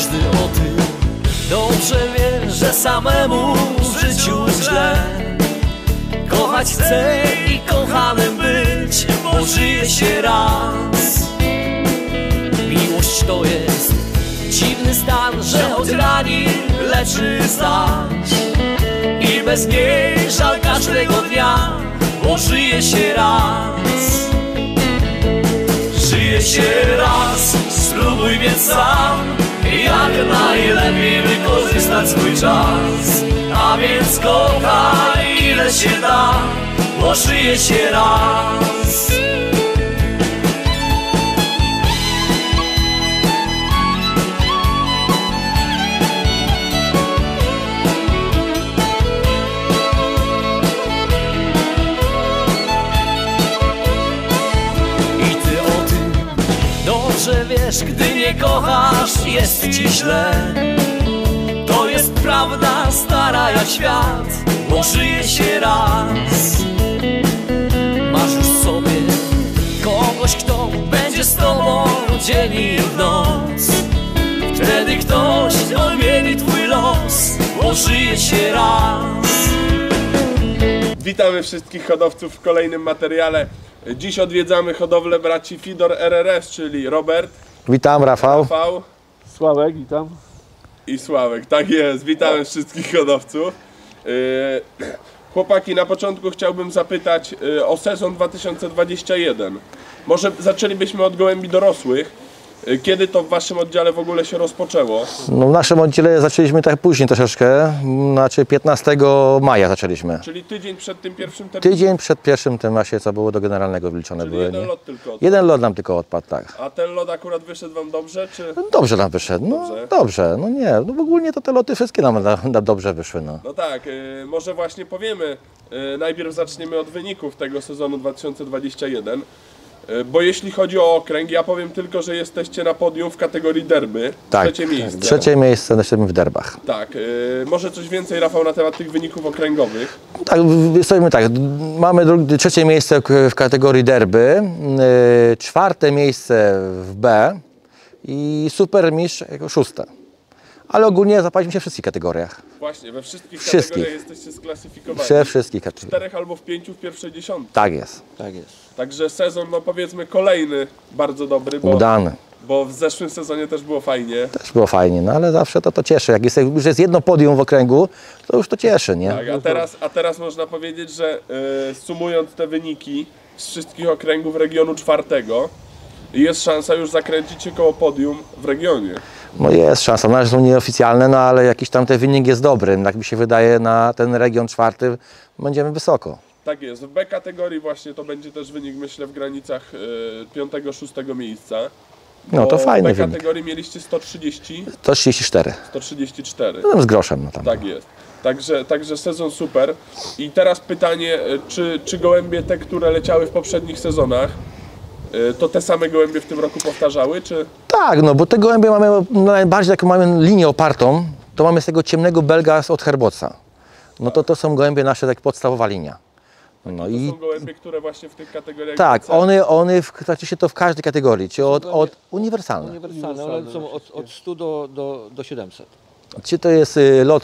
Każdy o tym dobrze wie, że samemu w życiu źle. Kochać chcę i kochanym być, bo żyje się raz. Miłość to jest dziwny stan, że choć rani, leczy zaś. I bez niej żal każdego dnia, bo żyje się raz. Żyje się raz, spróbuj więc sam, jak najlepiej wykorzystać swój czas. A więc kochaj ile się da, bo żyje się raz. Dobrze wiesz, gdy nie kochasz, jest ci źle. To jest prawda stara jak świat, bo żyje się raz. Masz już w sobie kogoś, kto będzie z tobą dzień i w noc. Wtedy ktoś odmieni twój los, bo żyje się raz. Witamy wszystkich hodowców w kolejnym materiale. Dziś odwiedzamy hodowlę braci Fidor RRS, czyli Robert. Witam, Rafał. Sławek, witam. I Sławek, tak jest. Witamy wszystkich hodowców. Chłopaki, na początku chciałbym zapytać o sezon 2021. Może zaczęlibyśmy od gołębi dorosłych. Kiedy to w waszym oddziale w ogóle się rozpoczęło? No, w naszym oddziale zaczęliśmy tak później troszeczkę, znaczy 15 maja zaczęliśmy. Czyli tydzień przed tym pierwszym terminem? Tydzień przed pierwszym tym właśnie, co było do generalnego wliczone. Czyli były, jeden nie? lot tylko odpadł. Jeden lot nam tylko odpadł, tak. A ten lot akurat wyszedł wam dobrze, czy? Dobrze nam wyszedł, no dobrze, no nie, no w ogóle to te loty wszystkie nam dobrze wyszły, no. No tak, może właśnie powiemy, najpierw zaczniemy od wyników tego sezonu 2021. Bo jeśli chodzi o okręg, ja powiem tylko, że jesteście na podium w kategorii derby. Tak, Trzecie miejsce. Trzecie miejsce jesteśmy w derbach. Tak, może coś więcej, Rafał, na temat tych wyników okręgowych? Tak, stoimy tak, mamy trzecie miejsce w kategorii derby, czwarte miejsce w B i supermistrz jako szóste. Ale ogólnie zapaliśmy się w wszystkich kategoriach. Właśnie, we wszystkich kategoriach jesteście sklasyfikowani. We wszystkich kategoriach. 4 albo w 5 w pierwszej dziesiątce. Tak jest. Tak jest. Także sezon, no powiedzmy, kolejny bardzo dobry. Udany. Bo w zeszłym sezonie też było fajnie. Też było fajnie, no ale zawsze to cieszy. Jak już jest jedno podium w okręgu, to już to cieszy, nie? Tak, a teraz można powiedzieć, że sumując te wyniki z wszystkich okręgów regionu czwartego, jest szansa już zakręcić się koło podium w regionie. No jest szansa, na razie są nieoficjalne, no ale jakiś tam ten wynik jest dobry. Jak mi się wydaje, na ten region czwarty będziemy wysoko. Tak jest, w B kategorii właśnie to będzie też wynik, myślę, w granicach 5-6 miejsca. No to fajny w B kategorii mieliście 130. To 34. 134. No, z groszem, no tam. Tak jest. Także sezon super. I teraz pytanie, czy gołębie te, które leciały w poprzednich sezonach, to te same gołębie w tym roku powtarzały, czy? Tak, no bo te gołębie mamy najbardziej taką mamy linię opartą, to mamy z tego ciemnego belga od herboca. No to są gołębie nasze, tak podstawowa linia. No to i są gołębie, które właśnie w tych kategoriach... tak, one znaczy się to w każdej kategorii, czy od uniwersalne. Uniwersalne, ale są od 100 do 700. Czy to jest lot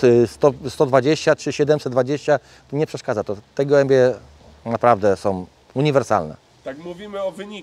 120 czy 720, to nie przeszkadza. Te gołębie naprawdę są uniwersalne. Tak, mówimy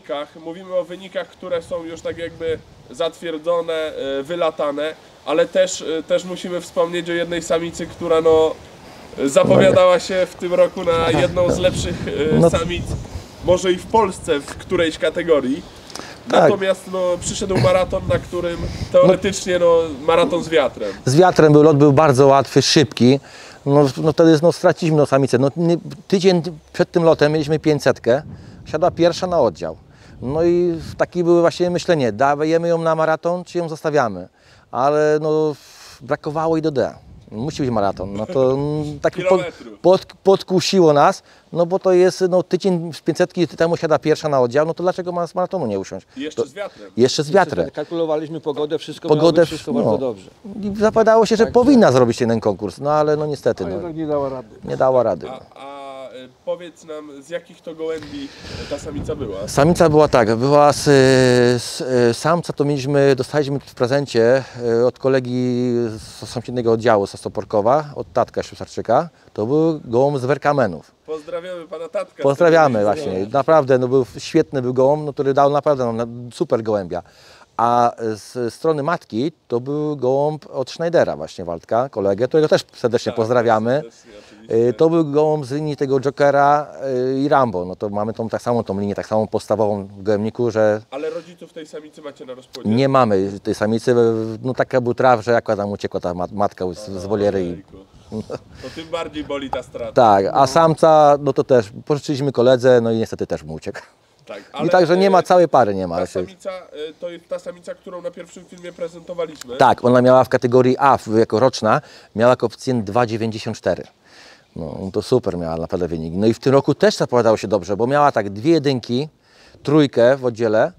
o wynikach, które są już tak jakby zatwierdzone, wylatane, ale też musimy wspomnieć o jednej samicy, która no zapowiadała się w tym roku na jedną z lepszych samic, może i w Polsce w którejś kategorii. Tak. Natomiast no, przyszedł maraton, na którym teoretycznie maraton z wiatrem. Z wiatrem lot był bardzo łatwy, szybki. No wtedy straciliśmy samicę. No, tydzień przed tym lotem mieliśmy 500, siadła pierwsza na oddział. No i takie były właśnie myślenie, dajemy ją na maraton, czy ją zostawiamy. Ale no, brakowało i do D. Musi być maraton. No to tak podkusiło nas, no bo to jest tydzień z 500 temu siada pierwsza na oddział, no to dlaczego ma z maratonu nie usiąść? I jeszcze z wiatrem. Jeszcze z wiatrem. Kalkulowaliśmy pogodę, wszystko bardzo dobrze. I zapowiadało się, że powinna zrobić jeden konkurs, no ale no niestety. No, jednak nie dała rady. Nie dała rady. A powiedz nam, z jakich to gołębi ta samica była? Samica była tak, była samca to dostaliśmy w prezencie od kolegi z sąsiedniego oddziału z Ostoporkowa, od tatka Szwajcarczyka. To był gołąb z Werkamenów. Pozdrawiamy pana tatka. Pozdrawiamy właśnie, naprawdę, no był świetny był gołąb, no, który dał naprawdę super gołębia. A z strony matki to był gołąb od Schneidera właśnie, Waldka, kolegę, którego też serdecznie pozdrawiamy. To był gołąb z linii tego Jokera i Rambo. No to mamy tą linię, tak samą podstawową w gołębniku, że... Ale rodziców tej samicy macie na rozpłodzie? Nie mamy tej samicy, no taka był traw, że jak tam uciekła ta matka z woliery. I... To tym bardziej boli ta strata. Tak, a samca, no to też pożyczyliśmy koledze, no i niestety też mu uciekł. Tak, I także nie ma, całej pary nie ma. Ta samica, to jest ta samica, którą na pierwszym filmie prezentowaliśmy. Tak, ona miała w kategorii A, jako roczna, miała koeficjent 2,94. No to super miała naprawdę wynik. No i w tym roku też zapowiadało się dobrze, bo miała tak 2 jedynki, 3 w oddziale,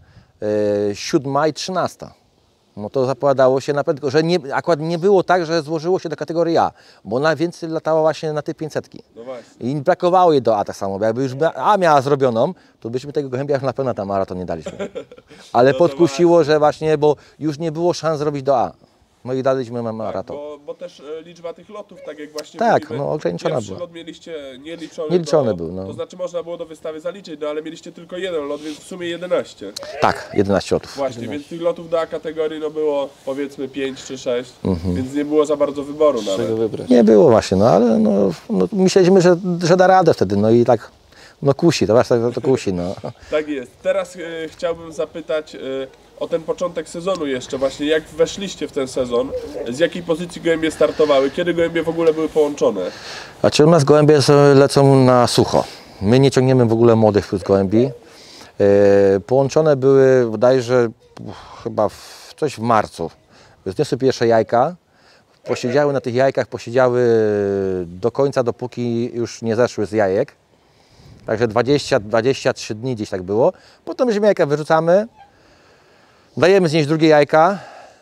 7 i 13. No to zapowiadało się na pewno, że akurat nie było tak, że złożyło się do kategorii A, bo ona więcej latała właśnie na te 500. No właśnie. I brakowało jej do A tak samo, bo jakby już A miała zrobioną, to byśmy tego gołębia na pewno tam maraton nie daliśmy. Ale No podkusiło, że właśnie, bo już nie było szans zrobić do A. No i daliśmy maraton. Tak, bo też liczba tych lotów, tak jak właśnie tak, mówimy, no ograniczona pierwszy była. lot mieliście nieliczony. Nieliczony był, no. To znaczy można było do wystawy zaliczyć, no ale mieliście tylko jeden lot, więc w sumie 11. Tak, 11 lotów. Właśnie, więc tych lotów do A kategorii no było powiedzmy 5 czy 6, więc nie było za bardzo wyboru nawet. Nie było właśnie, no ale no myśleliśmy, że da radę wtedy, no i tak, no kusi, to właśnie to kusi, no. Tak jest. Teraz chciałbym zapytać o ten początek sezonu jeszcze właśnie, jak weszliście w ten sezon, z jakiej pozycji gołębie startowały, kiedy gołębie w ogóle były połączone? Znaczy u nas gołębie lecą na sucho. My nie ciągniemy w ogóle młodych z gołębi. Połączone były, wydaje się, że chyba coś w marcu. Zniosły pierwsze jajka, posiedziały na tych jajkach, posiedziały do końca, dopóki już nie zeszły z jajek. Także 20-23 dni gdzieś tak było. Potem już jajka wyrzucamy, dajemy znieść drugie jajka,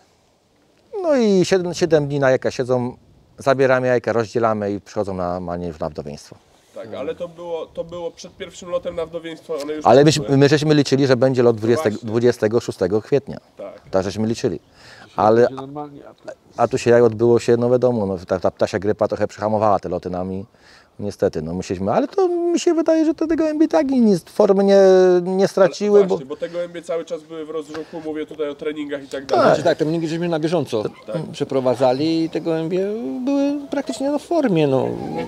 no i 7 dni na jajka siedzą, zabieramy jajka, rozdzielamy i przychodzą na wdowieństwo. Tak, ale to było przed pierwszym lotem na wdowieństwo, one już ale my żeśmy liczyli, że będzie lot 26 kwietnia. Tak. Tak żeśmy liczyli. Ale, a tu się jak odbyło się, no wiadomo, no, ta ptasia grypa trochę przyhamowała te loty nami. Niestety, no musieliśmy, ale to mi się wydaje, że te gołębie tak formy nie straciły. Ale właśnie, bo te gołębie cały czas były w rozruchu, mówię tutaj o treningach i tak dalej. Znaczy tak, treningi żeśmy na bieżąco przeprowadzali i te gołębie były praktycznie w formie. No.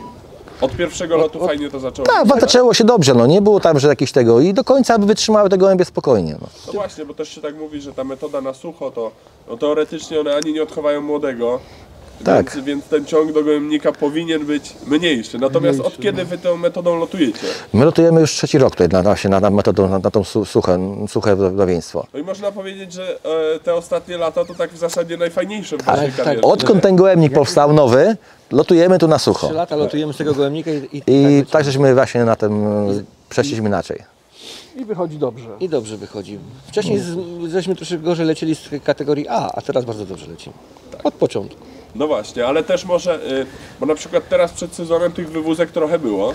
Od pierwszego lotu fajnie to zaczęło. Tak, zaczęło się dobrze, no nie było tam, że jakieś tego i do końca wytrzymały te gołębie spokojnie. No. No właśnie, bo też się tak mówi, że ta metoda na sucho to no teoretycznie one ani nie odchowają młodego, tak. Więc ten ciąg do gołębnika powinien być mniejszy. Natomiast od kiedy wy tą metodą lotujecie? My lotujemy już 3 rok tutaj na metodą, na tą suche wdowieństwo. No i można powiedzieć, że te ostatnie lata to tak w zasadzie najfajniejsze w waszej karierze. Odkąd ten gołębnik powstał nowy, lotujemy tu na sucho. 3 lata lotujemy z tego gołębnika i tak żeśmy właśnie na tym przeszliśmy inaczej. I wychodzi dobrze. I dobrze wychodzi. Wcześniej żeśmy troszkę gorzej lecieli z kategorii A teraz bardzo dobrze lecimy. Od początku. No właśnie, ale też może, bo na przykład teraz przed sezonem tych wywózek trochę było.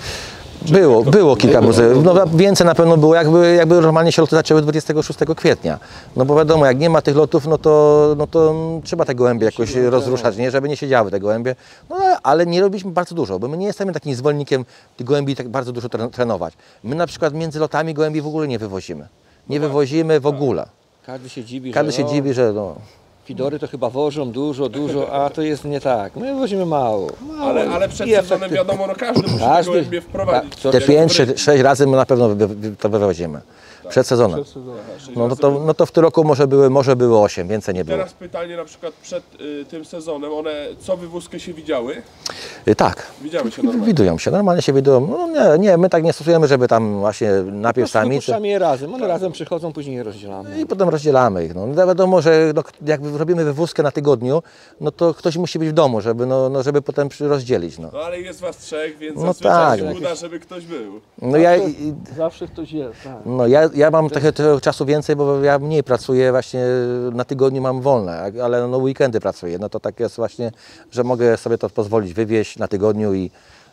Było kilka muzeów. No, więcej na pewno było, jakby normalnie się loty zaczęły 26 kwietnia. No bo wiadomo, jak nie ma tych lotów, no to trzeba te gołębie jakoś rozruszać, nie? Żeby nie siedziały te gołębie. No ale nie robiliśmy bardzo dużo, bo my nie jesteśmy takim zwolennikiem tych gołębi tak bardzo dużo trenować. My na przykład między lotami gołębi w ogóle nie wywozimy. Nie wywozimy w ogóle. Każdy się dziwi, że no. Fidory to chyba wożą dużo, a to jest nie tak. My wozimy mało. Ale przed sezonem wiadomo, no każdy musi te gołębie wprowadzić. Te 5-6 razy my na pewno to wywozimy. Przed sezonem. No to w tym roku może były 8, więcej nie było. Teraz pytanie na przykład przed tym sezonem, one co wywózkę się widziały? Tak. Widziały się normalnie. Widują się, normalnie się widują. No nie, my tak nie stosujemy, żeby tam właśnie najpierw sami. Wypuszczamy je razem, one razem przychodzą, później je rozdzielamy. I potem rozdzielamy ich. No wiadomo, że jak robimy wywózkę na tygodniu, no to ktoś musi być w domu, żeby potem rozdzielić. No ale jest was 3, więc no zazwyczaj się uda, żeby ktoś był. No zawsze ktoś jest, tak. No ja mam trochę czasu więcej, bo ja mniej pracuję, właśnie na tygodniu mam wolne, ale no weekendy pracuję. No to tak jest właśnie, że mogę sobie to pozwolić wywieźć na tygodniu i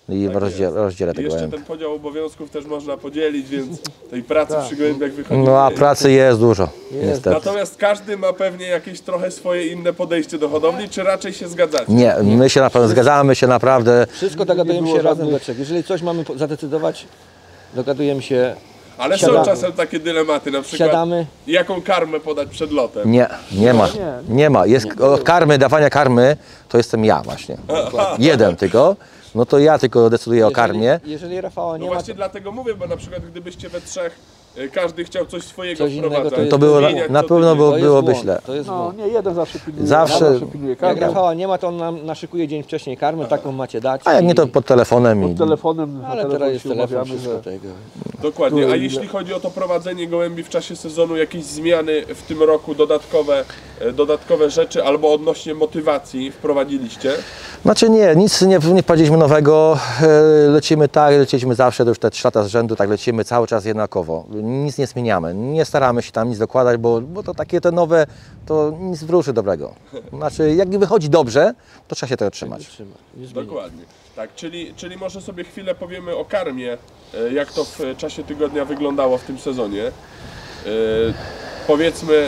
i Tak rozdzielę I tego jeszcze gołębia. ten podział obowiązków też można podzielić, więc tej pracy przy gołębiach wychodzi No a mniej. pracy jest dużo, niestety. Natomiast każdy ma pewnie jakieś trochę swoje inne podejście do hodowli, czy raczej się zgadzacie? Nie, my się naprawdę zgadzamy się naprawdę. Wszystko dogadujemy się razem we trzech. Jeżeli coś mamy zadecydować, dogadujemy się, Ale są Siadamy. czasem takie dylematy, na przykład siadamy. jaką karmę podać przed lotem. Nie ma. Nie ma. Jest od karmy, dawania karmy, to jestem ja właśnie. Jeden tylko. No to ja tylko decyduję o karmie. Jeżeli Rafała No nie ma, właśnie dlatego mówię, bo na przykład gdybyście we trzech, każdy chciał coś swojego Coś innego, wprowadzać. to jest To było, zmieniać na co pewno tydzień. to jest byłoby błąd. źle. To jest No błąd. nie, jeden zawsze pilnuje. Zawsze- Zawsze pilnuje Jak karmę. Rafała nie ma, to on nam naszykuje dzień wcześniej karmę, taką macie dać. A jak nie to pod telefonem i... Telefonem, na Ale telefon teraz jest się telefon, umawiamy, wszystko że tego. Dokładnie. A Tu- jeśli chodzi o to prowadzenie gołębi w czasie sezonu, jakieś zmiany w tym roku, dodatkowe rzeczy albo odnośnie motywacji wprowadziliście? Znaczy nie, nic nie wprowadziliśmy nowego, lecimy tak, leciliśmy zawsze, to już te 3 lata z rzędu, tak lecimy cały czas jednakowo, nic nie zmieniamy, nie staramy się tam nic dokładać, bo to takie te nowe, to nic wróży dobrego. Znaczy jak wychodzi dobrze, to trzeba się tego trzymać. Nie zmieni. Dokładnie. Tak, czyli może sobie chwilę powiemy o karmie, jak to w czasie tygodnia wyglądało w tym sezonie. Powiedzmy,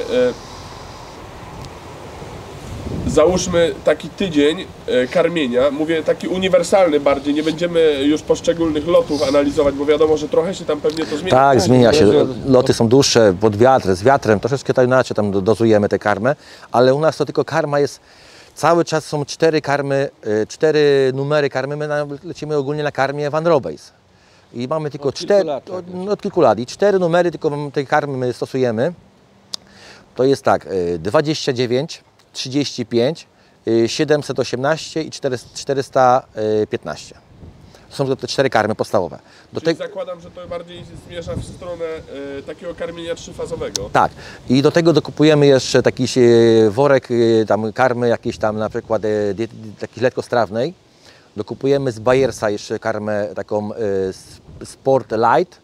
załóżmy taki tydzień karmienia, mówię taki uniwersalny bardziej, nie będziemy już poszczególnych lotów analizować, bo wiadomo, że trochę się tam pewnie to zmienia. Tak, zmienia się, loty są dłuższe, pod wiatr, z wiatrem, troszeczkę tak inaczej tam dozujemy tę karmę, ale u nas to tylko karma jest, cały czas są 4 karmy, 4 numery karmy, my lecimy ogólnie na karmie Van Robeys. I mamy tylko Od kilku lat, tak. od kilku lat i 4 numery tylko tej karmy my stosujemy. To jest tak, 29, 35, 718 i 415. To są te 4 karmy podstawowe. Do Czyli tego, zakładam, że to bardziej zmierza w stronę takiego karmienia trzyfazowego. tak, i do tego dokupujemy jeszcze taki worek tam karmy jakiejś tam na przykład takiej lekkostrawnej. Dokupujemy z Bayersa jeszcze karmę taką Sport Light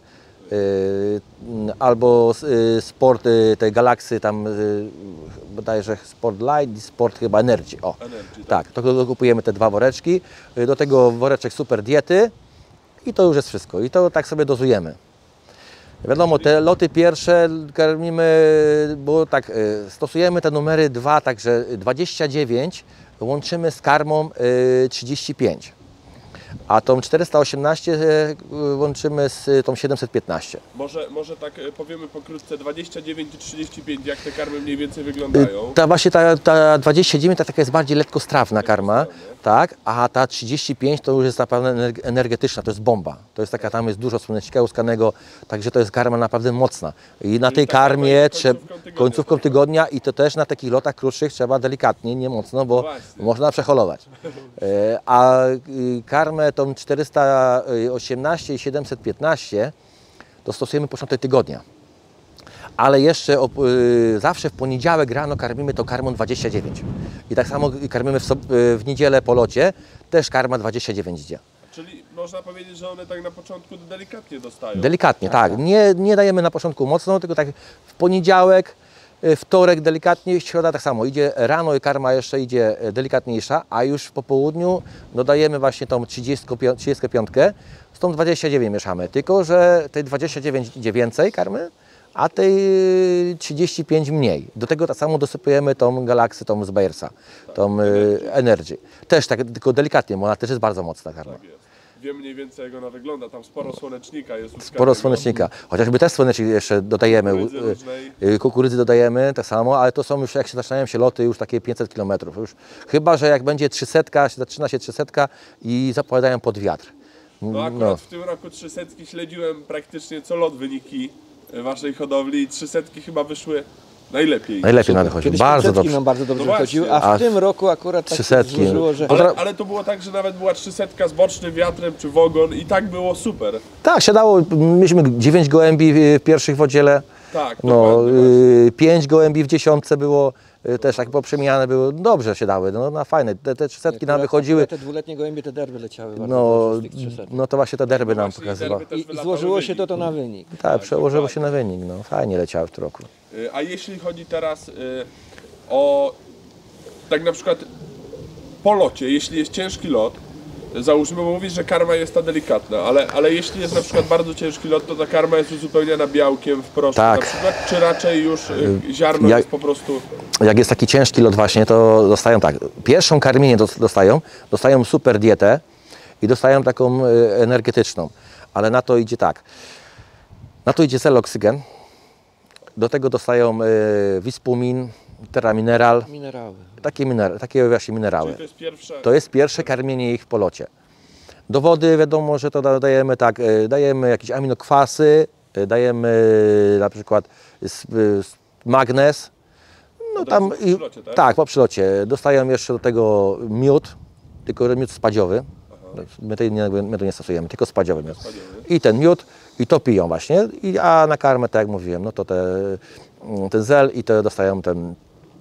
albo Sport tej Galaxy tam bodajże Sport Light i Sport chyba Energy. O, Energy, tak, to dokupujemy te 2 woreczki. Do tego woreczek Super Diety i to już jest wszystko. I to tak sobie dozujemy. Wiadomo, te loty pierwsze karmimy, bo tak, stosujemy te numery 2, także 29 łączymy z karmą 35, a tą 418 łączymy z tą 715. Może tak powiemy pokrótce, 29 i 35, jak te karmy mniej więcej wyglądają? Właśnie ta 29 to taka jest bardziej lekkostrawna karma, tak, a ta 35 to już jest naprawdę energetyczna, to jest bomba. To jest taka, tam jest dużo słonecznika łuskanego, także to jest karma naprawdę mocna. I na tej taka karmie końcówką tygodnia i to też na takich lotach krótszych trzeba delikatnie, nie mocno, bo Właśnie. można przeholować. A karmę tą 418 i 715 to stosujemy początek tygodnia. Ale jeszcze zawsze w poniedziałek rano karmimy to karmą 29. I tak samo karmimy w niedzielę po locie, też karma 29 idzie. Czyli można powiedzieć, że one tak na początku delikatnie dostają. Delikatnie, tak. Nie dajemy na początku mocno, tylko tak w poniedziałek, wtorek delikatnie, środa tak samo. Idzie rano i karma jeszcze idzie delikatniejsza, a już po południu dodajemy właśnie tą 35, z tą 29 mieszamy. Tylko że tej 29 idzie więcej karmy, a tej 35 mniej. Do tego tak samo dosypujemy tą Galaxy, tą z Bayersa, tą Energy. Też tak, tylko delikatnie, bo ona też jest bardzo mocna karma. Tak jest. Wiem mniej więcej, jak ona wygląda, tam sporo słonecznika jest. Sporo słonecznika. Chociażby też słonecznik jeszcze dodajemy, kukurydzy dodajemy tak samo, ale to są już, jak się zaczynają się loty, już takie 500 km. Już, chyba że jak będzie 300, zaczyna się 300 i zapowiadają pod wiatr. No akurat w tym roku 300 śledziłem praktycznie co lot wyniki waszej hodowli i 300 chyba wyszły najlepiej. Najlepiej nam wychodzi, Kiedyś bardzo 500 dobrze. nam bardzo dobrze No wychodziły, właśnie. a w tym roku akurat tak się 300. złożyło, że... Ale to było tak, że nawet była 300 z bocznym wiatrem czy wogon i tak było super. Tak, siadało, mieliśmy 9 gołębi w pierwszych w oddziale, Tak, no, dokładnie. 5 gołębi w 10 było, też tak poprzemieniane były, dobrze się dały, no fajne, te 300 nam wychodziły, Te dwuletnie gołębie, te derby leciały bardzo no, dobrze z tych 300. no to właśnie te derby nam Właśnie pokazywały. derby też I wylatały złożyło się wynik. to na wynik. Tak, przełożyło się na wynik, no fajnie leciały w tym roku. A jeśli chodzi teraz o tak na przykład po locie, jeśli jest ciężki lot, załóżmy, bo mówisz, że karma jest ta delikatna, ale jeśli jest na przykład bardzo ciężki lot, to ta karma jest uzupełniana białkiem w proszku Tak. na przykład, czy raczej już ziarno jest po prostu... Jak jest taki ciężki lot właśnie, to dostają tak. Pierwszą karmienie dostają super dietę i dostają taką energetyczną, ale na to idzie tak. Na to idzie celoksygen, do tego dostają wispumin, teramineral, Minerały. takie właśnie minerały. Czyli to jest pierwsze... To jest pierwsze karmienie ich po locie. Do wody wiadomo, że to dajemy tak, dajemy jakieś aminokwasy, dajemy na przykład magnez. No Od razu tam po przylocie, tak? tak, po przylocie. Dostają jeszcze do tego miód, tylko miód spadziowy. My to nie stosujemy, tylko spadziowy miód. I ten miód, i to piją właśnie. A na karmę, tak jak mówiłem, no to ten zel i to dostają ten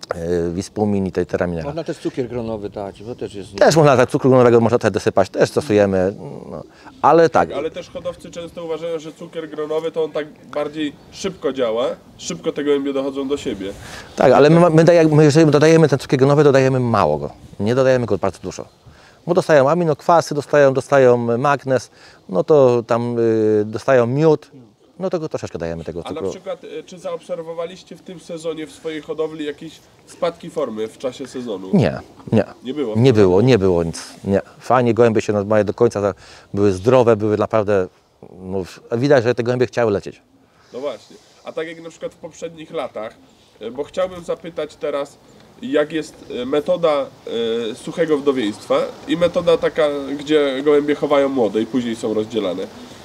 wispumin i tej teramineral. Można też cukier gronowy dać, bo też jest... Też można tak cukru gronowego można też dosypać, też stosujemy, no. Ale tak. Ale też hodowcy często uważają, że cukier gronowy to on tak bardziej szybko działa, szybko te gołębie dochodzą do siebie. Tak, ale my jeżeli dodajemy ten cukier gronowy, dodajemy mało go. Nie dodajemy go bardzo dużo. Bo dostają aminokwasy, dostają magnez, no to tam dostają miód, no to go troszeczkę dajemy tego A cukru. na przykład, czy zaobserwowaliście w tym sezonie w swojej hodowli jakieś spadki formy w czasie sezonu? Nie. Nie było? Nie było nic. Nie. Fajnie gołębie się mają do końca, były zdrowe, były naprawdę, no, widać, że te gołębie chciały lecieć. No właśnie. A tak jak na przykład w poprzednich latach, bo chciałbym zapytać teraz, jak jest metoda suchego wdowieństwa i metoda taka, gdzie gołębie chowają młode i później są rozdzielane.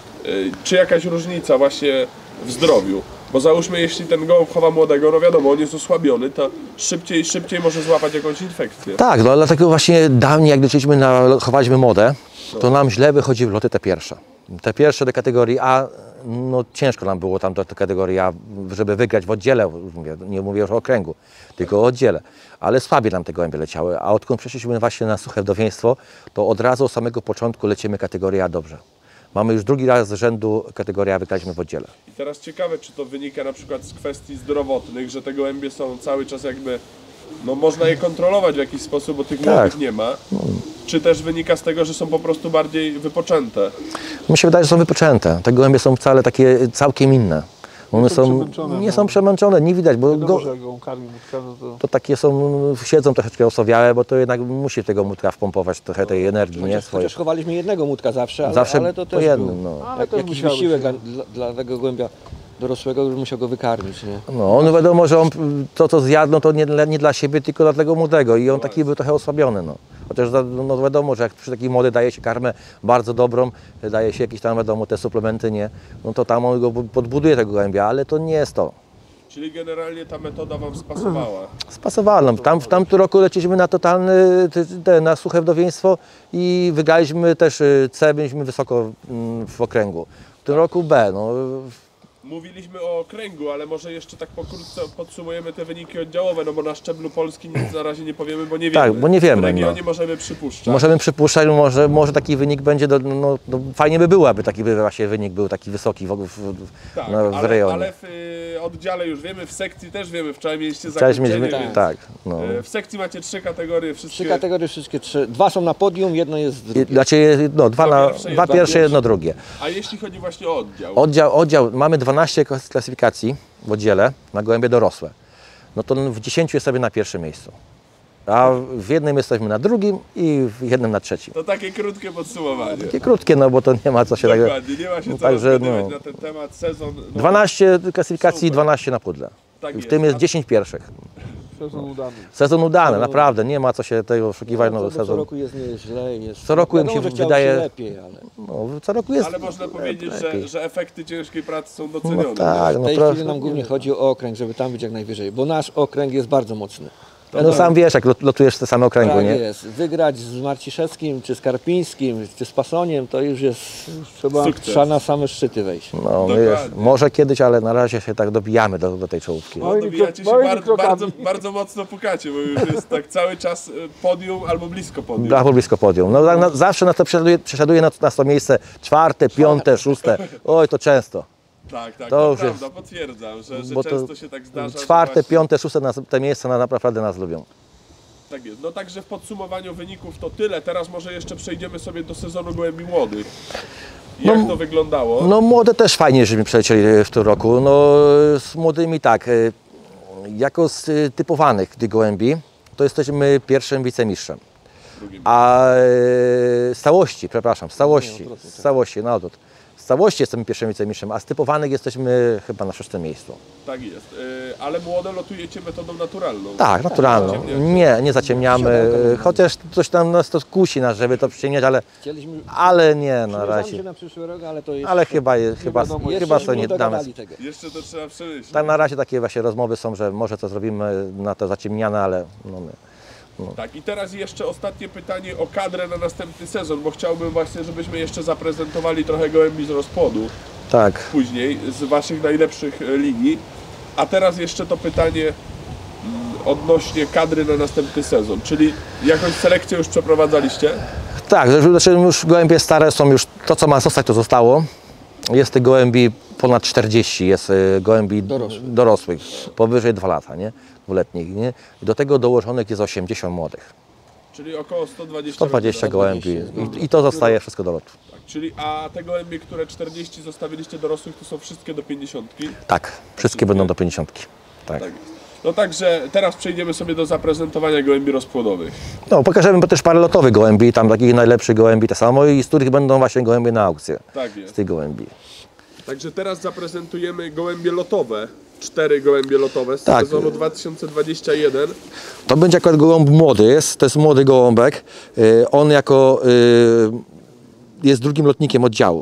Czy jakaś różnica właśnie w zdrowiu? Bo załóżmy, jeśli ten gołąb chowa młodego, no wiadomo, on jest osłabiony, to szybciej może złapać jakąś infekcję. Tak, no dlatego właśnie dawniej, jak chowaliśmy młode, to nam źle wychodziły loty te pierwsze. Te pierwsze do kategorii A, no ciężko nam było tam do kategorii A, żeby wygrać w oddziale, nie mówię już o okręgu, tylko o oddziale. Ale słabiej nam te gołębie leciały, a odkąd przeszliśmy właśnie na suche wdowieństwo, to od razu od samego początku lecimy kategorię A dobrze. Mamy już drugi raz z rzędu kategoria A wygraliśmy w oddziale. I teraz ciekawe, czy to wynika na przykład z kwestii zdrowotnych, że te gołębie są cały czas jakby, no można je kontrolować w jakiś sposób, bo tych młodych nie ma. Czy też wynika z tego, że są po prostu bardziej wypoczęte? Mi się wydaje, że są wypoczęte. Te gołębie są wcale takie całkiem inne. One nie są przemęczone, nie widać, bo Dobrze, jak go karmi mutka, to takie są, siedzą troszeczkę osowiałe, bo to jednak musi tego mutka wpompować trochę tej energii, nie? Chociaż chowaliśmy jednego mutka zawsze, Zawsze ale to po też jednym, no. Ale to jakiś wysiłek dla tego gołębia dorosłego, który musiał go wykarmić, nie? No, on wiadomo, że on to zjadł, no to nie dla siebie, tylko dla tego młodego i on taki był trochę osłabiony, no. Chociaż no wiadomo, że jak przy takiej młody daje się karmę bardzo dobrą, daje się jakieś tam, wiadomo, te suplementy, nie, no to tam on go podbuduje tego gołębia, ale to nie jest to. Czyli generalnie ta metoda Wam spasowała? Spasowała nam. W tamtym roku leciliśmy na na suche wdowieństwo i wygraliśmy też C, byliśmy wysoko w okręgu. W tym roku B, no. Mówiliśmy o okręgu, ale może jeszcze tak pokrótce podsumujemy te wyniki oddziałowe, no bo na szczeblu Polski nic na razie nie powiemy, bo nie wiemy. Tak, bo nie wiemy. W regionie No. możemy przypuszczać. Możemy przypuszczać, może taki wynik będzie, fajnie by było, aby taki właśnie wynik był taki wysoki Tak, w rejonie. ale w oddziale już wiemy, w sekcji też wiemy, wczoraj mieliście Chciałeś zakończenie, mieć, więc tak, no. w sekcji macie 3 kategorie, Trzy wszystkie... kategorie, wszystkie trzy. Dwa są na podium, jedno jest drugie. Dla Ciebie, no, dwa pierwsze, jedno drugie. A jeśli chodzi właśnie o oddział? Oddział, mamy 12 klasyfikacji w oddziale na gołębie dorosłe. No to w 10 jest sobie na pierwszym miejscu. A w jednym jesteśmy na drugim i w jednym na trzecim. To takie krótkie podsumowanie. Takie krótkie, no bo to nie ma co się tego... Dokładnie, nie ma się co Także, rozgadywać na ten temat, sezon... No, 12 klasyfikacji, super. 12 na pudle. Tak W tym jest A 10 pierwszych. sezon udany. Sezon udany, naprawdę, nie ma co się tego oszukiwać. No, No, co sezon. roku jest nieźle. Jest... Co roku im Wiadomo, się że chciało wydaje- się lepiej, ale... No, co roku jest Ale można powiedzieć, lepiej. że efekty ciężkiej pracy są docenione. No tak, W no tej trochę. chwili nam głównie chodzi o okręg, żeby tam być jak najwyżej, bo nasz okręg jest bardzo mocny. No sam wiesz, jak lotujesz w te same okręgu, Tak nie? jest. Wygrać z Marciszewskim, czy z Karpińskim, czy z Pasoniem, to już jest... Sukces. Trzeba na same szczyty wejść. No, Dokładnie. wiesz, może kiedyś, ale na razie się tak dobijamy do tej czołówki. No, dobijacie się Małymi krokami. bardzo mocno pukacie, bo już jest tak cały czas podium albo blisko podium. Albo blisko podium. No, zawsze nas to prześladuje nas to miejsce 4., 5., 6. Oj, to często. Tak, To to już prawda, jest- potwierdzam, że Bo to często się tak zdarza. 4., że właśnie- 5., 6. Te miejsca naprawdę nas lubią. Tak jest. No także w podsumowaniu wyników to tyle. Teraz może jeszcze przejdziemy sobie do sezonu gołębi młodych. Jak to wyglądało? No młode też fajnie, żeśmy przelecieli w tym roku. No z młodymi tak, jako z typowanych tych gołębi, to jesteśmy pierwszym wicemistrzem. A z całości, przepraszam, z całości, na odwrót. Z całości jesteśmy pierwszym wicemistrzem, a z typowanych jesteśmy chyba na 6. miejscu. Tak jest. Ale młode lotujecie metodą naturalną. Tak, naturalną. Nie zaciemniamy, chociaż coś tam nas to kusi, żeby to przyciemniać, ale nie na razie. na przyszły rok, ale to jest... Ale chyba sobie nie damy. Jeszcze to trzeba przemyśleć. Tak na razie takie właśnie rozmowy są, że może to zrobimy na to zaciemniane, ale no my. Tak, i teraz jeszcze ostatnie pytanie o kadrę na następny sezon, bo chciałbym właśnie, żebyśmy jeszcze zaprezentowali trochę gołębi z rozpłodu Tak. później, z waszych najlepszych linii. A teraz jeszcze to pytanie odnośnie kadry na następny sezon, czyli jakąś selekcję już przeprowadzaliście? Tak, znaczy już gołębie stare są już, to co ma zostać to zostało. Jest tych gołębi ponad 40, jest gołębi dorosłych, powyżej 2 lata, nie? Dwuletnich, nie? I do tego dołożonych jest 80 młodych. Czyli około 120, 120 gołębi i to zostaje wszystko do lotu. Tak, czyli a te gołębie, które 40 zostawiliście dorosłych, to są wszystkie do 50? Tak, wszystkie będą do 50. Tak. Tak jest. No także teraz przejdziemy sobie do zaprezentowania gołębi rozpłodowych. No, pokażemy też parę lotowych gołębi, tam takich najlepszych gołębi te samo i z których będą właśnie gołębie na aukcję. Tak Z jest. tych gołębi. Także teraz zaprezentujemy gołębie lotowe. 4 gołębie lotowe z Tak. sezonu 2021. To będzie akurat gołąb młody, to jest młody gołąbek. On jest drugim lotnikiem oddziału.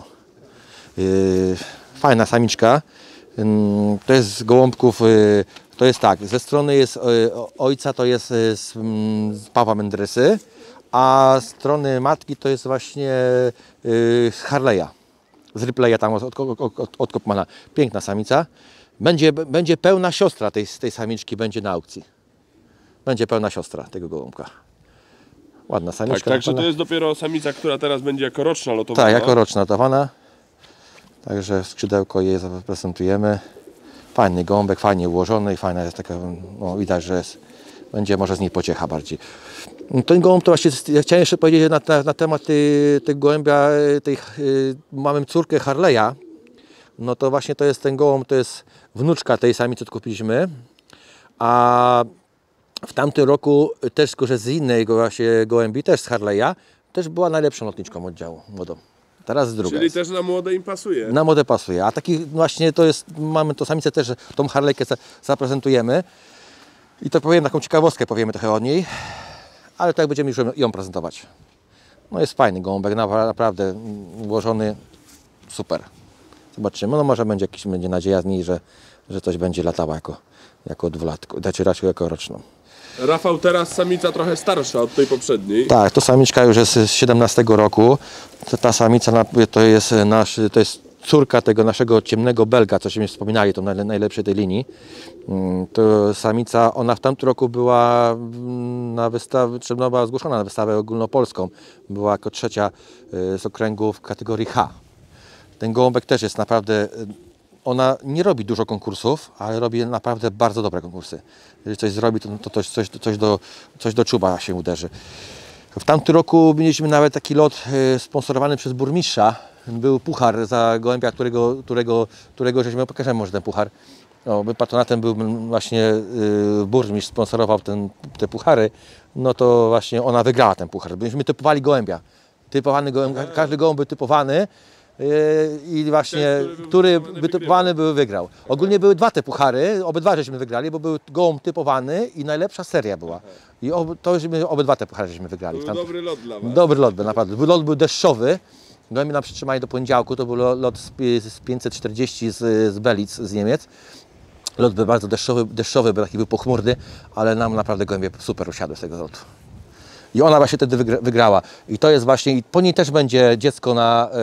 Fajna samiczka. To jest z gołąbków, to jest tak, ze strony jest ojca to jest z Pawła Mendrysy, a z strony matki to jest właśnie z Harley'a, z Ripley'a tam od Kopmana. Piękna samica. Będzie pełna siostra tej samiczki, będzie na aukcji. Będzie pełna siostra tego gołąbka. Ładna Tak, samiczka. także to jest dopiero samica, która teraz będzie jako roczna lotowana. Tak, jako roczna lotowana. Także skrzydełko jej zaprezentujemy. Fajny gołąbek, fajnie ułożony i fajna jest taka, no, widać, że będzie może z niej pociecha bardziej. Ten gołąb to właśnie, ja chciałem jeszcze powiedzieć na temat tego gołębia, mamy córkę Harley'a. No to właśnie to jest ten gołąb, to jest wnuczka tej samicy, co kupiliśmy. A w tamtym roku też z innej właśnie gołębi, też z Harley'a, też była najlepszą lotniczką oddziału młodą. Teraz z druga. Czyli jest. też na młode im pasuje. Na młode pasuje. A taki właśnie to jest, mamy to samicę też, tą Harley'kę zaprezentujemy. I to powiem, taką ciekawostkę powiemy trochę o niej. Ale tak będziemy już ją prezentować. No jest fajny gołąbek, naprawdę ułożony, super. Zobaczymy, no może będzie nadzieja z niej, że coś będzie latała jako dwulatko, znaczy raczej jako roczną. Rafał, teraz samica trochę starsza od tej poprzedniej. Tak, to samiczka już jest z 17 roku. Ta samica to jest córka tego naszego ciemnego Belga, cośmy wspominali, to najlepszej tej linii. To samica, ona w tamtym roku była na wystawie, czy była zgłoszona na wystawę ogólnopolską. Była jako 3. z okręgu w kategorii H. Ten gołąbek też jest naprawdę, ona nie robi dużo konkursów, ale robi naprawdę bardzo dobre konkursy. Jeżeli coś zrobi, to coś do czuba się uderzy. W tamtym roku mieliśmy nawet taki lot sponsorowany przez burmistrza. Był puchar za gołębia, którego żeśmy, pokażemy może ten puchar. No, patronatem był właśnie burmistrz, sponsorował te puchary. No to właśnie ona wygrała ten puchar. Byliśmy typowali gołębia. Typowany gołęb, każdy gołąb był typowany. I właśnie, który wytypowany był, wygrał. Ogólnie były 2 te puchary, obydwa żeśmy wygrali, bo był gołąb typowany i najlepsza seria była. I to żeśmy obydwa te puchary żeśmy wygrali. To był dobry lot dla was. Dobry lot był, naprawdę. Lot był deszczowy. Gołębie nam przytrzymali do poniedziałku, to był lot z 540 z Belic, z Niemiec. Lot był bardzo deszczowy, był taki był pochmurny, ale nam naprawdę gołębie super usiadły z tego lotu. I ona właśnie wtedy wygrała. I to jest właśnie, i po niej też będzie dziecko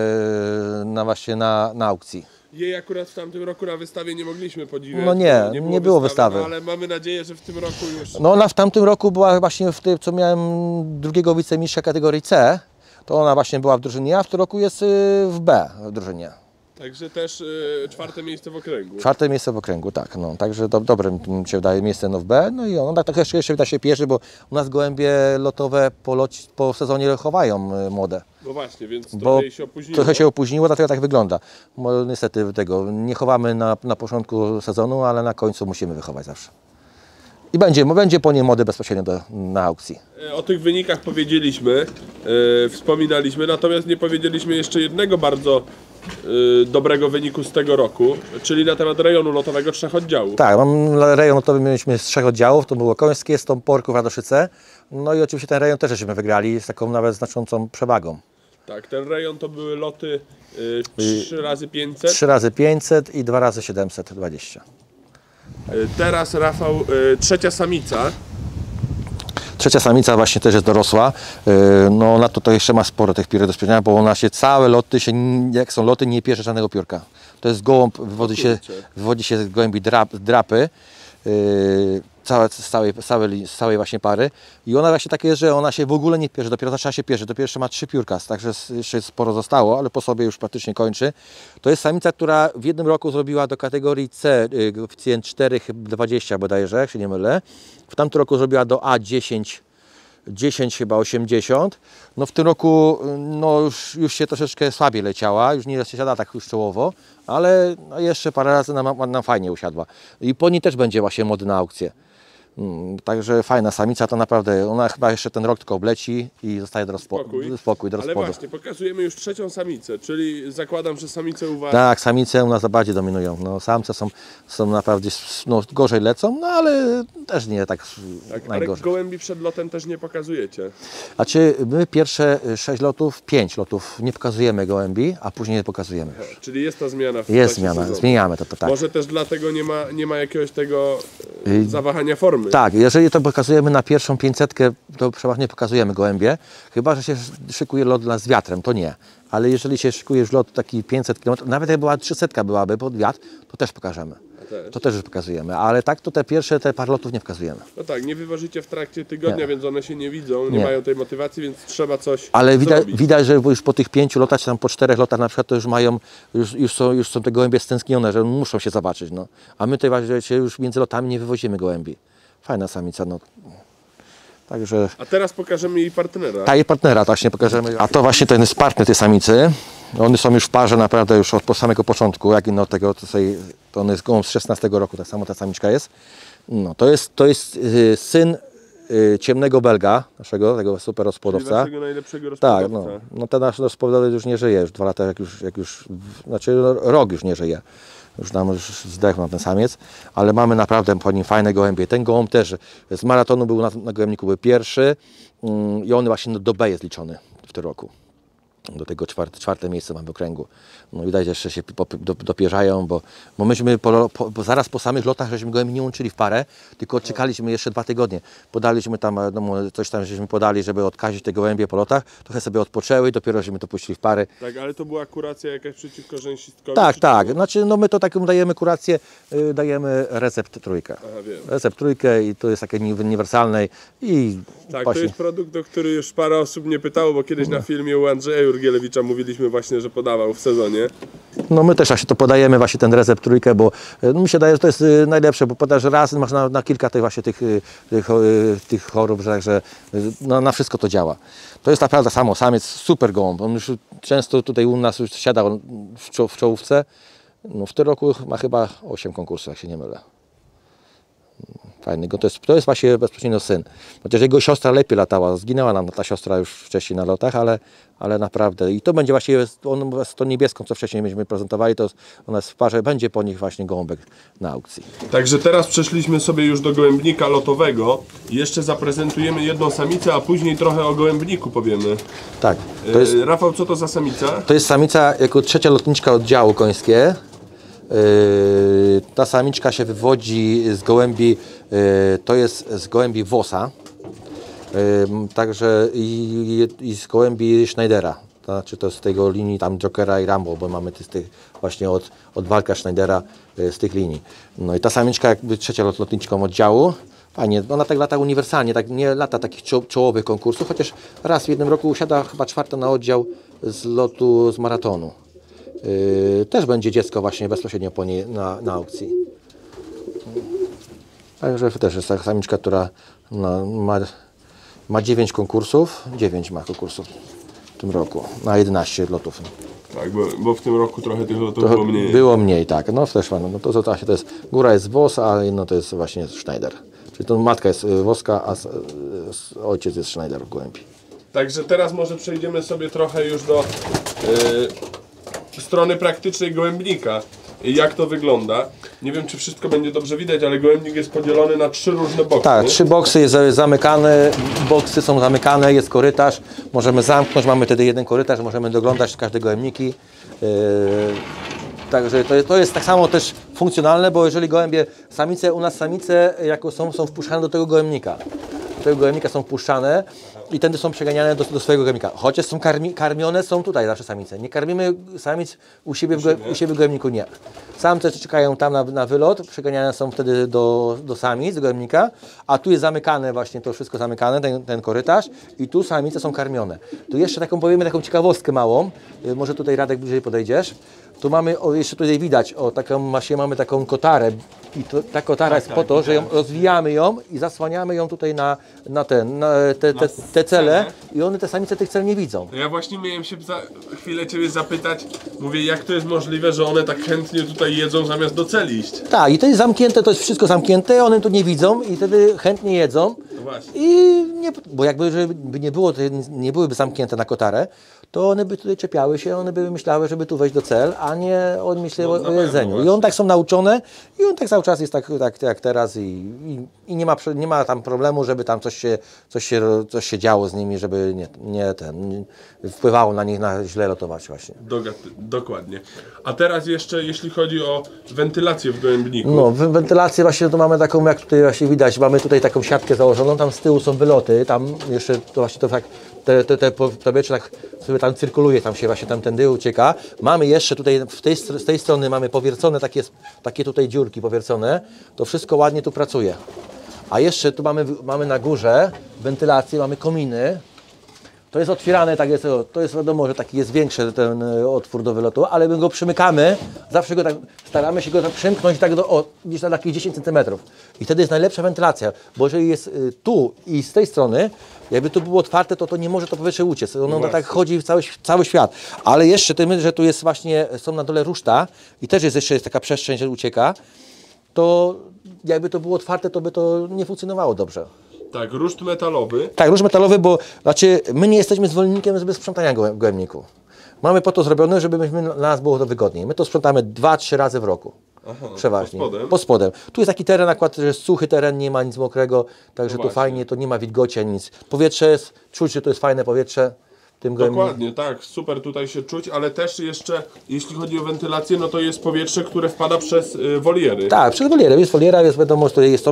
na aukcji. Jej akurat w tamtym roku na wystawie nie mogliśmy podziwiać. No nie było wystawy. No, ale mamy nadzieję, że w tym roku już... No ona w tamtym roku była właśnie w tym, co miałem drugiego wicemistrza kategorii C, to ona właśnie była w drużynie, a w tym roku jest w B w drużynie. Także też 4. miejsce w okręgu. 4. miejsce w okręgu, tak. No, także dobre mi się wydaje miejsce no w B. No i on tak jeszcze da się pieszy, bo u nas gołębie lotowe po sezonie chowają młode. No właśnie, więc Bo trochę się opóźniło. trochę się opóźniło, dlatego tak wygląda. Bo niestety tego nie chowamy na początku sezonu, ale na końcu musimy wychować zawsze. I będzie po niej młody bezpośrednio na aukcji. O tych wynikach powiedzieliśmy, wspominaliśmy, natomiast nie powiedzieliśmy jeszcze jednego bardzo dobrego wyniku z tego roku, czyli na temat rejonu lotowego 3 oddziałów. Tak, rejon lotowy mieliśmy z 3 oddziałów, to było Końskie, Stąporków, Radoszyce. No i oczywiście ten rejon też żeśmy wygrali z taką nawet znaczącą przewagą. Tak, ten rejon to były loty 3 razy 500. 3 razy 500 i 2 razy 720. Teraz Rafał, 3. samica. 3. samica właśnie też jest dorosła. No ona to jeszcze ma sporo tych piórek do sprzedania, bo ona się całe loty, jak są loty, nie pierze żadnego piórka. To jest gołąb, wywodzi się z gołębi drapy. Z całej właśnie pary i ona właśnie takie jest, że ona się w ogóle nie pierze, dopiero zaczyna się pierze, dopiero jeszcze ma 3 piórka, także jeszcze sporo zostało, ale po sobie już praktycznie kończy. To jest samica, która w jednym roku zrobiła do kategorii C koeficjent 4,20 bodajże, jak się nie mylę. W tamtym roku zrobiła do A 10 chyba 80. No w tym roku no już się troszeczkę słabiej leciała, już nie się siada tak już czołowo, ale no jeszcze parę razy nam fajnie usiadła. I po niej też będzie właśnie mody na aukcję. Także fajna samica, to naprawdę, ona chyba jeszcze ten rok tylko obleci i zostaje do spokój do Ale rozpłodu. właśnie, pokazujemy już 3. samicę, czyli zakładam, że samice u Was... Tak, samice u nas bardziej dominują. No, samce są naprawdę, no, gorzej lecą, no ale też nie tak, Tak, ale najgorzej. gołębi przed lotem też nie pokazujecie. Znaczy my pierwsze 6 lotów, 5 lotów nie pokazujemy gołębi, a później je pokazujemy. Czyli jest ta zmiana w Jest czasie zmiana, sezonu. zmieniamy to tak. Może też dlatego nie ma jakiegoś tego zawahania formy. Tak, jeżeli to pokazujemy na pierwszą 500, to przeważnie pokazujemy gołębie, chyba że się szykuje lot z wiatrem, to nie. Ale jeżeli się szykuje już lot taki 500 km, nawet jak była 300 byłaby pod wiatr, to też pokażemy. To też już pokazujemy, ale tak to te parę lotów nie pokazujemy. No tak, nie wyważycie w trakcie tygodnia, Nie. więc one się nie widzą, nie Nie. mają tej motywacji, więc trzeba coś Ale zrobić. widać, że już po tych 5 lotach, czy tam po 4 lotach na przykład, to już mają, już są te gołębie stęsknione, że muszą się zobaczyć. No. A my tutaj właśnie już między lotami nie wywozimy gołębi. Fajna samica, no. Także... A teraz pokażemy jej partnera. Ta jej partnera właśnie pokażemy. A to właśnie ten jest partner tej samicy. One są już w parze naprawdę już od samego początku, jak no tego tutaj, to on jest gołąb z 16 roku, tak samo ta samiczka jest. No, to jest syn ciemnego Belga, naszego tego super rozpłodowca. Naszego najlepszego rozpłodowca. Tak, no ten nasz rozpłodowiec już nie żyje, już 2 lata, jak już znaczy rok już nie żyje. Już nam zdechł ten samiec, ale mamy naprawdę po nim fajne gołębie. Ten gołąb też z maratonu był na gołębniku był pierwszy i on właśnie do B jest liczony w tym roku. Do tego 4. miejsce mamy w okręgu. No widać, że jeszcze się dopierzają, bo myśmy bo zaraz po samych lotach żeśmy gołębi nie łączyli w parę, tylko czekaliśmy jeszcze 2 tygodnie. Podaliśmy tam, no, coś tam żeśmy podali, żeby odkazić te gołębie po lotach, trochę sobie odpoczęły i dopiero żeśmy to puścili w pary. Tak, ale to była kuracja jakaś przeciwko rzęsistkowi? Tak, czy tak. czemu? Znaczy, no my to taką dajemy kurację, dajemy recept 3. Aha, wiem. Recept 3 i to jest takie uniwersalnej i Tak, właśnie. to jest produkt, o który już parę osób mnie pytało, bo kiedyś na filmie u Andrzeja Jurgielewicza mówiliśmy właśnie, że podawał w sezonie. No my też właśnie to podajemy, właśnie ten recept 3, bo no mi się daje, że to jest najlepsze, bo podasz raz, masz na kilka tych właśnie tych chorób, że no, na wszystko to działa. To jest naprawdę samiec, super gołąb. On już często tutaj u nas już siadał w czołówce. No, w tym roku ma chyba 8 konkursów, jak się nie mylę. Fajny. To jest właśnie bezpośrednio syn. Chociaż jego siostra lepiej latała. Zginęła nam ta siostra już wcześniej na lotach, ale naprawdę. I to będzie właśnie z tą niebieską, co wcześniej myśmy prezentowali, to ona jest w parze, będzie po nich właśnie gołąbek na aukcji. Także teraz przeszliśmy sobie już do gołębnika lotowego. Jeszcze zaprezentujemy jedną samicę, a później trochę o gołębniku powiemy. Tak. To jest, Rafał, co to za samica? to jest samica jako 3. lotniczka oddziału końskie. Ta samiczka się wywodzi z gołębi, to jest z gołębi Wosa, także i z gołębi Schneidera, to znaczy to z tego linii tam Jokera i Rambo, bo mamy z tych właśnie od Walka Schneidera z tych linii. No i ta samiczka jakby 3. lotniczką oddziału. Fajnie, ona tak lata uniwersalnie, tak nie lata takich czołowych konkursów, chociaż raz w jednym roku usiada chyba 4. na oddział z lotu z maratonu. też będzie dziecko właśnie bezpośrednio po niej na aukcji. Także też jest taka samiczka, która no, ma 9 konkursów, 9 ma konkursów w tym roku, na 11 lotów. Tak, bo w tym roku trochę tych lotów było mniej. Było mniej, tak. No też no to właśnie to jest, góra jest włos, a jedno to jest właśnie Schneider. Czyli to matka jest włoska, a ojciec jest Schneider gołębi. Także teraz może przejdziemy sobie trochę już do strony praktycznej gołębnika. Jak to wygląda? Nie wiem, czy wszystko będzie dobrze widać, ale gołębnik jest podzielony na 3 różne boksy. Tak, 3 boksy jest zamykane, boksy są zamykane, jest korytarz, możemy zamknąć, mamy wtedy jeden korytarz, możemy doglądać każde gołębniki. Także to jest tak samo też funkcjonalne, bo jeżeli gołębie, u nas samice jako są wpuszczane do tego gołębnika. Do tego gołębnika są wpuszczane i tędy są przeganiane do swojego gołębnika. Chociaż są karmione, są tutaj nasze samice. Nie karmimy samic u siebie w gołębniku, nie. Samce czekają tam na wylot, przeganiane są wtedy do samic, do gołębnika, a tu jest zamykane właśnie, to wszystko zamykane, ten korytarz i tu samice są karmione. Tu jeszcze powiemy taką ciekawostkę małą, może tutaj Radek bliżej podejdziesz. Tu mamy, jeszcze tutaj widać, mamy taką kotarę i ta kotara jest po to, że ją rozwijamy ją i zasłaniamy ją tutaj na te cele i one te samice tych cel nie widzą. Ja właśnie miałem się za chwilę Ciebie zapytać, mówię, jak to jest możliwe, że one tak chętnie tutaj jedzą zamiast do celi iść? Tak, i to jest zamknięte, to jest wszystko zamknięte, one tu nie widzą i wtedy chętnie jedzą. No właśnie. Bo jakby żeby nie było, nie byłyby zamknięte na kotarę, to one by tutaj czepiały się, one by myślały, żeby tu wejść do cel, a nie on myśli o jedzeniu. Właśnie. I on tak są nauczone i on tak cały czas jest tak jak teraz i nie ma tam problemu, żeby tam coś się działo z nimi, żeby nie wpływało na nich na źle lotować właśnie. Dokładnie. A teraz jeszcze jeśli chodzi o wentylację w gołębniku. No, wentylację właśnie to mamy taką, jak tutaj właśnie widać, mamy tutaj taką siatkę założoną, tam z tyłu są wyloty, tam jeszcze to właśnie to tak te powietrze tak sobie tam cyrkuluje, tam się właśnie tamtędy ucieka. Mamy jeszcze tutaj z tej strony mamy powiercone takie tutaj dziurki powiercone, to wszystko ładnie tu pracuje. A jeszcze tu mamy na górze wentylację, mamy kominy. To jest otwierane, tak jest, to jest wiadomo, że taki jest większy ten otwór do wylotu, ale my go przymykamy, zawsze go tak, staramy się go tak przymknąć tak gdzieś na takich 10 cm. I wtedy jest najlepsza wentylacja, bo jeżeli jest tu i z tej strony, jakby tu było otwarte, to nie może to powietrze uciec. Ono tak chodzi w cały świat. Ale jeszcze tym, że tu jest właśnie, są na dole ruszta i też jest jeszcze taka przestrzeń, że ucieka, to jakby to było otwarte, to by to nie funkcjonowało dobrze. Tak, ruszt metalowy. Tak, ruszt metalowy, bo znaczy my nie jesteśmy zwolennikiem bez sprzątania w gołębniku. Mamy po to zrobione, żeby dla nas było to wygodniej. My to sprzątamy 2-3 razy w roku. Aha, przeważnie. Pod spodem. Tu jest taki teren akurat, że jest suchy teren, nie ma nic mokrego, także tu fajnie, to nie ma wilgoci, nic. Powietrze jest, czuć, że to jest fajne powietrze. Dokładnie, tak, super tutaj się czuć, ale też jeszcze, jeśli chodzi o wentylację, no to jest powietrze, które wpada przez woliery. Tak, przez wolierę, jest woliera, jest wiadomo,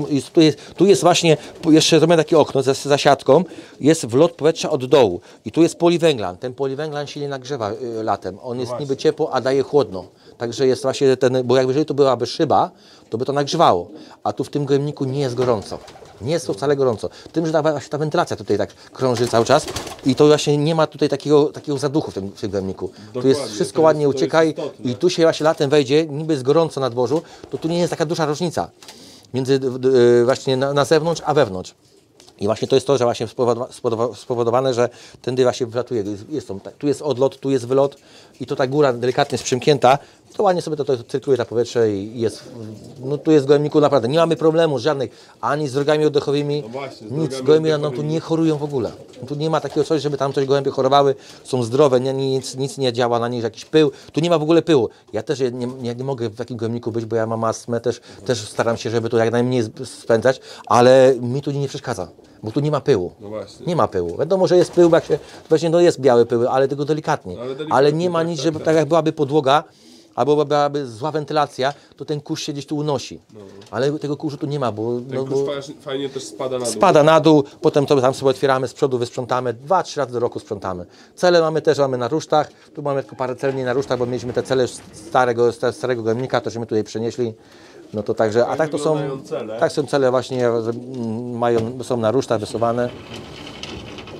tu jest właśnie, jeszcze zrobione takie okno za siatką, jest wlot powietrza od dołu i tu jest poliwęglan, ten poliwęglan się nie nagrzewa latem, on jest niby ciepło, a daje chłodno, także jest właśnie bo jakby jeżeli to byłaby szyba, to by to nagrzewało, a tu w tym gołębniku nie jest gorąco. Nie jest to wcale gorąco. Tym, że ta wentylacja tutaj tak krąży cały czas i to właśnie nie ma tutaj takiego zaduchu w tym gołębniku. Tu jest wszystko ładnie ucieka i tu się właśnie latem wejdzie, niby jest gorąco na dworzu, to tu nie jest taka duża różnica między właśnie na zewnątrz a wewnątrz. I właśnie to jest to, że właśnie spowodowane, że tędy właśnie wylatuje. Tu jest odlot, tu jest wylot i to ta góra delikatnie jest przymknięta, to ładnie sobie to cyrkuluje na powietrze i jest, no tu jest w gołębniku naprawdę, nie mamy problemu żadnych, ani z drogami oddechowymi, nic, gołębie tu nie chorują w ogóle. Tu nie ma takiego coś, żeby tam coś gołębie chorowały, są zdrowe, nic nie działa na nich, jakiś pył, tu nie ma w ogóle pyłu. Ja też nie mogę w takim gołębniku być, bo ja mam astmę, też staram się, żeby to jak najmniej spędzać, ale mi tu nie przeszkadza. Bo tu nie ma pyłu. No nie ma pyłu. Wiadomo, że jest pył, jak się, właśnie no jest biały pył, ale tylko delikatnie. Ale nie ma nic, żeby tak jak byłaby podłoga, albo byłaby zła wentylacja, to ten kurz się gdzieś tu unosi. Ale tego kurzu tu nie ma, bo... Ten kurz fajnie też spada na dół. Spada na dół, potem to tam sobie otwieramy z przodu, wysprzątamy, 2-3 razy do roku sprzątamy. Cele mamy na rusztach, tu mamy tylko parę celni na rusztach, bo mieliśmy te cele starego gołębnika, to żeśmy tutaj przenieśli. No to także, a tak to są cele. Tak są cele właśnie, są na rusztach wysuwane.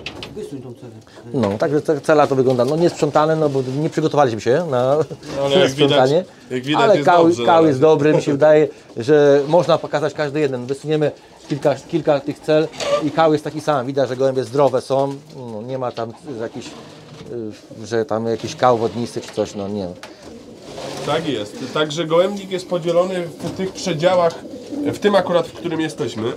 Przesuń tą cenę. No, także cela to wygląda, no niesprzątane, no bo nie przygotowaliśmy się na, ale na jak sprzątanie. jak widać Ale jest kał, dobrze kał na jest razie. dobry, mi się wydaje, że można pokazać każdy jeden. Wysuniemy kilka tych cel i kał jest taki sam. Widać, że gołębie zdrowe są, no, nie ma tam jakiś, że tam jakiś kał wodnisty czy coś, no nie. Tak jest. Także gołębnik jest podzielony w tych przedziałach, w tym akurat, w którym jesteśmy.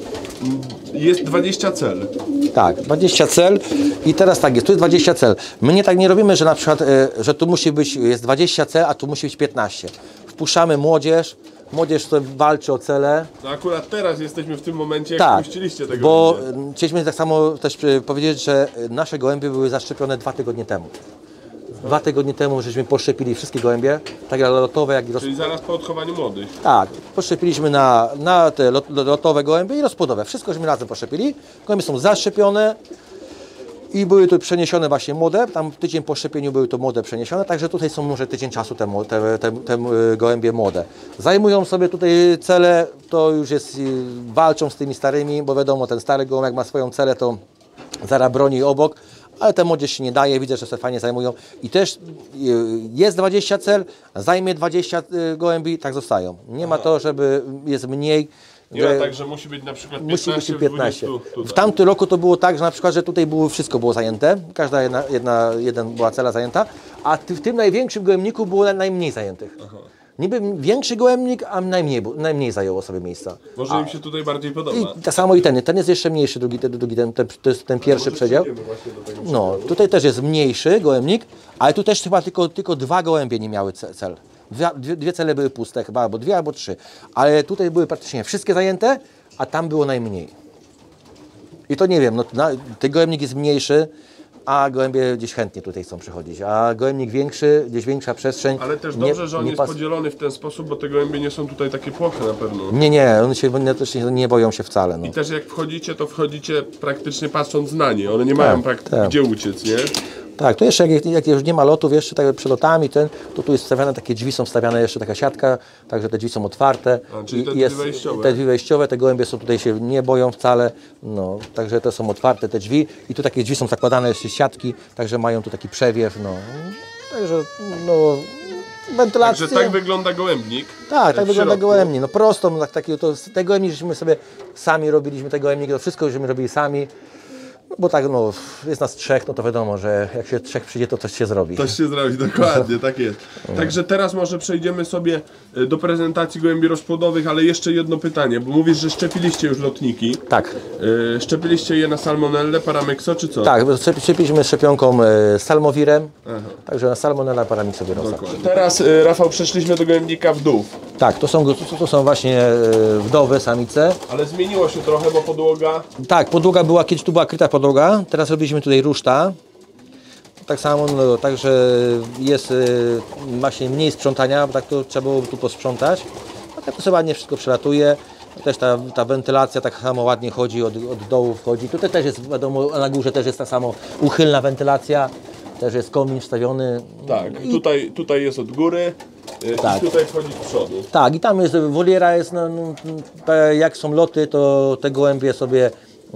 Jest 20 cel. Tak, 20 cel i teraz tak jest, tu jest 20 cel. My nie tak nie robimy, że na przykład, że tu musi być, jest 20 cel, a tu musi być 15. Wpuszczamy młodzież, młodzież sobie walczy o cele. No akurat teraz jesteśmy w tym momencie, jak Tak, puściliście tego. bo gołębia. chcieliśmy tak samo też powiedzieć, że nasze gołębie były zaszczepione 2 tygodnie temu. 2 tygodnie temu żeśmy poszczepili wszystkie gołębie, tak jak lotowe, jak i Czyli zaraz po odchowaniu młodych. Tak, poszczepiliśmy na te lotowe gołębie i rozpłodowe. Wszystko żeśmy razem poszczepili. Gołębie są zaszczepione i były tu przeniesione właśnie młode. Tam tydzień po szczepieniu były to młode przeniesione, także tutaj są może tydzień czasu te gołębie młode. Zajmują sobie tutaj cele, to już jest, walczą z tymi starymi, bo wiadomo, ten stary gołąb jak ma swoją celę, to zaraz broni obok. Ale ta młodzież się nie daje, widzę, że sobie fajnie zajmują i też jest 20 cel, zajmie 20 gołębi, tak zostają. Nie ma to, żeby jest mniej. Nie ma tak, że musi być na przykład 15, Musi być 15. w 20 W tamtym roku to było tak, że na przykład, że tutaj wszystko było zajęte, każda jedna była cela zajęta, a w tym największym gołębniku było najmniej zajętych. Niby większy gołębnik, a najmniej zajęło sobie miejsca. Może im się tutaj bardziej podoba. I tak samo i ten jest jeszcze mniejszy, to jest ten pierwszy przedział. No, tutaj też jest mniejszy gołębnik, ale tu też chyba tylko 2 gołębie nie miały cel. Dwie cele były puste chyba, albo 2, albo 3. Ale tutaj były praktycznie wszystkie zajęte, a tam było najmniej. I to nie wiem, no, ten gołębnik jest mniejszy, a gołębie gdzieś chętnie tutaj chcą przychodzić, a gołębnik większy, gdzieś większa przestrzeń. Ale też dobrze, że on jest podzielony w ten sposób, bo te gołębie nie są tutaj takie płoche na pewno. Nie, one też nie boją się wcale. No. I też jak wchodzicie, to wchodzicie praktycznie patrząc na nie. One nie mają gdzie uciec, nie? Tak, to jeszcze jak już nie ma lotów, jeszcze tak przed lotami, to tu jest wstawiane, takie drzwi są wstawiane, jeszcze taka siatka, także te drzwi są otwarte. A, czyli te drzwi wejściowe. Te drzwi wejściowe, te gołębie są tutaj się nie boją wcale, no, także to są otwarte te drzwi i tu takie drzwi są zakładane jeszcze siatki, także mają tu taki przewiew, no, także no, wentylacja. Także tak wygląda gołębnik. Tak wygląda gołębnik, no prosto, no, te gołębnik, żeśmy sobie sami robiliśmy, te gołębniki, to wszystko żeśmy robili sami. No bo tak, no, jest nas 3, no to wiadomo, że jak się 3 przyjdzie, to coś się zrobi. Coś się zrobi, dokładnie, tak jest. Także teraz może przejdziemy sobie do prezentacji gołębi rozpłodowych, ale jeszcze jedno pytanie, bo mówisz, że szczepiliście już lotniki. Tak. Szczepiliście je na salmonellę, paramyxo, czy co? Tak, szczepiliśmy szczepionką salmowirem, także na salmonella, paramyxowirusa. Teraz, Rafał, przeszliśmy do gołębnika wdów. Tak, to są właśnie wdowy, samice. Ale zmieniło się trochę, bo podłoga... Tak, podłoga była, kiedyś tu była kryta podłoga, teraz robiliśmy tutaj ruszta. Tak samo, no, także jest właśnie mniej sprzątania, bo tak to trzeba było tu posprzątać. A tak to sobie ładnie wszystko przelatuje. Też ta wentylacja tak samo ładnie chodzi, od dołu wchodzi. Tutaj też jest, wiadomo, na górze też jest ta samo uchylna wentylacja. Też jest komin wstawiony. Tak, tutaj jest od góry Tak. i tutaj wchodzi z przodu. Tak, i tam jest woliera, jest, jak są loty, to te gołębie sobie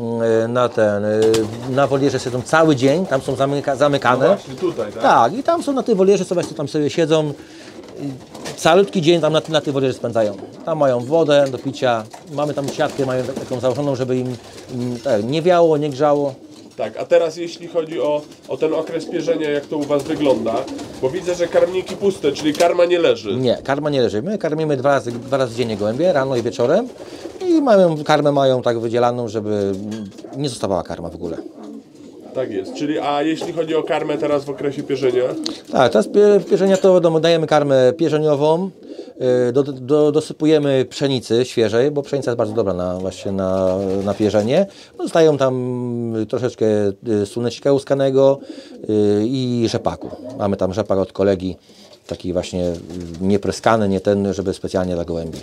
na wolierze siedzą cały dzień, tam są zamykane. No właśnie, tutaj, tak? Tak, i tam są na tej wolierze, tam sobie siedzą, calutki dzień tam na tej wolierze spędzają. Tam mają wodę do picia, mamy tam siatkę, mają taką założoną, żeby im nie wiało, nie grzało. Tak, a teraz jeśli chodzi o ten okres pierzenia, jak to u Was wygląda, bo widzę, że karmniki puste, czyli karma nie leży. Nie, karma nie leży. My karmimy dwa razy dziennie gołębie, rano i wieczorem. I karmę mają tak wydzielaną, żeby nie zostawała karma w ogóle. Tak jest, czyli a jeśli chodzi o karmę teraz w okresie pierzenia? Tak, teraz pierzenia to wiadomo, dajemy karmę pierzeniową, dosypujemy pszenicy świeżej, bo pszenica jest bardzo dobra właśnie na pierzenie. Zostają tam troszeczkę słonecznika łuskanego i rzepaku. Mamy tam rzepak od kolegi, taki właśnie niepryskany, nie ten, żeby specjalnie dla gołębi.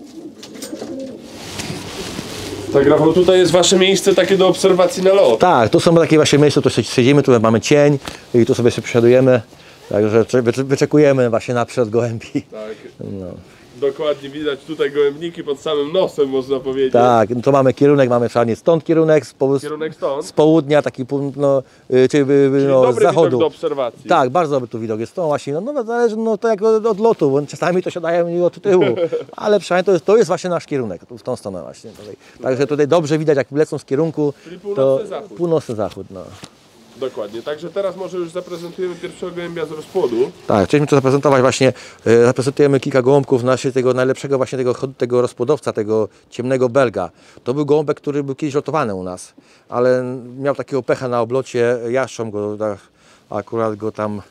Tak, Rafał, tutaj jest Wasze miejsce takie do obserwacji na lot. Tak, to są takie właśnie miejsca, tu siedzimy, tu mamy cień i tu sobie przesiadujemy. Także wyczekujemy właśnie na przyszłe gołębi. Tak. No. Dokładnie widać tutaj gołębniki pod samym nosem, można powiedzieć. Tak, no to mamy kierunek, mamy wszędzie stąd kierunek, Kierunek stąd. z południa, taki no, Czyli no, z dobry zachodu. widok do obserwacji. Tak, bardzo dobry tu widok jest. To właśnie, no zależy, no to jak od lotu, bo czasami to siadają i od tyłu, ale przynajmniej to jest właśnie nasz kierunek, w tą stronę właśnie. Tutaj. Także tutaj dobrze widać, jak lecą z kierunku, Czyli to północny zachód. północny zachód. No. Dokładnie, także teraz może już zaprezentujemy pierwszego gołębia z rozpłodu. Tak, chcieliśmy to zaprezentować właśnie, zaprezentujemy kilka gołąbków tego najlepszego właśnie tego rozpłodowca, tego ciemnego belga. To był gołąbek, który był kiedyś lotowany u nas, ale miał takiego pecha na oblocie, jastrząb go, akurat go tam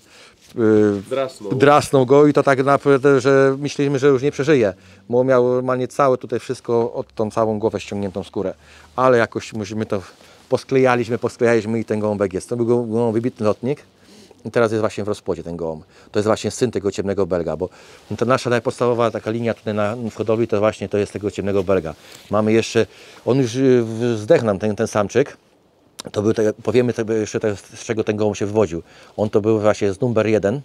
drasnął go i to tak naprawdę, że myśleliśmy, że już nie przeżyje, bo miał normalnie całe tutaj wszystko, od tą całą głowę ściągniętą skórę, ale jakoś musimy to posklejaliśmy i ten gołąbek jest. To był wybitny lotnik i teraz jest właśnie w rozpłodzie ten gołąb. To jest właśnie syn tego ciemnego belga, bo ta nasza najpodstawowa taka linia tutaj w hodowli to właśnie to jest tego ciemnego belga. Mamy jeszcze, on już zdechł nam ten samczyk. To był, powiemy sobie jeszcze z czego ten gołąb się wywodził. On to był właśnie z numer 1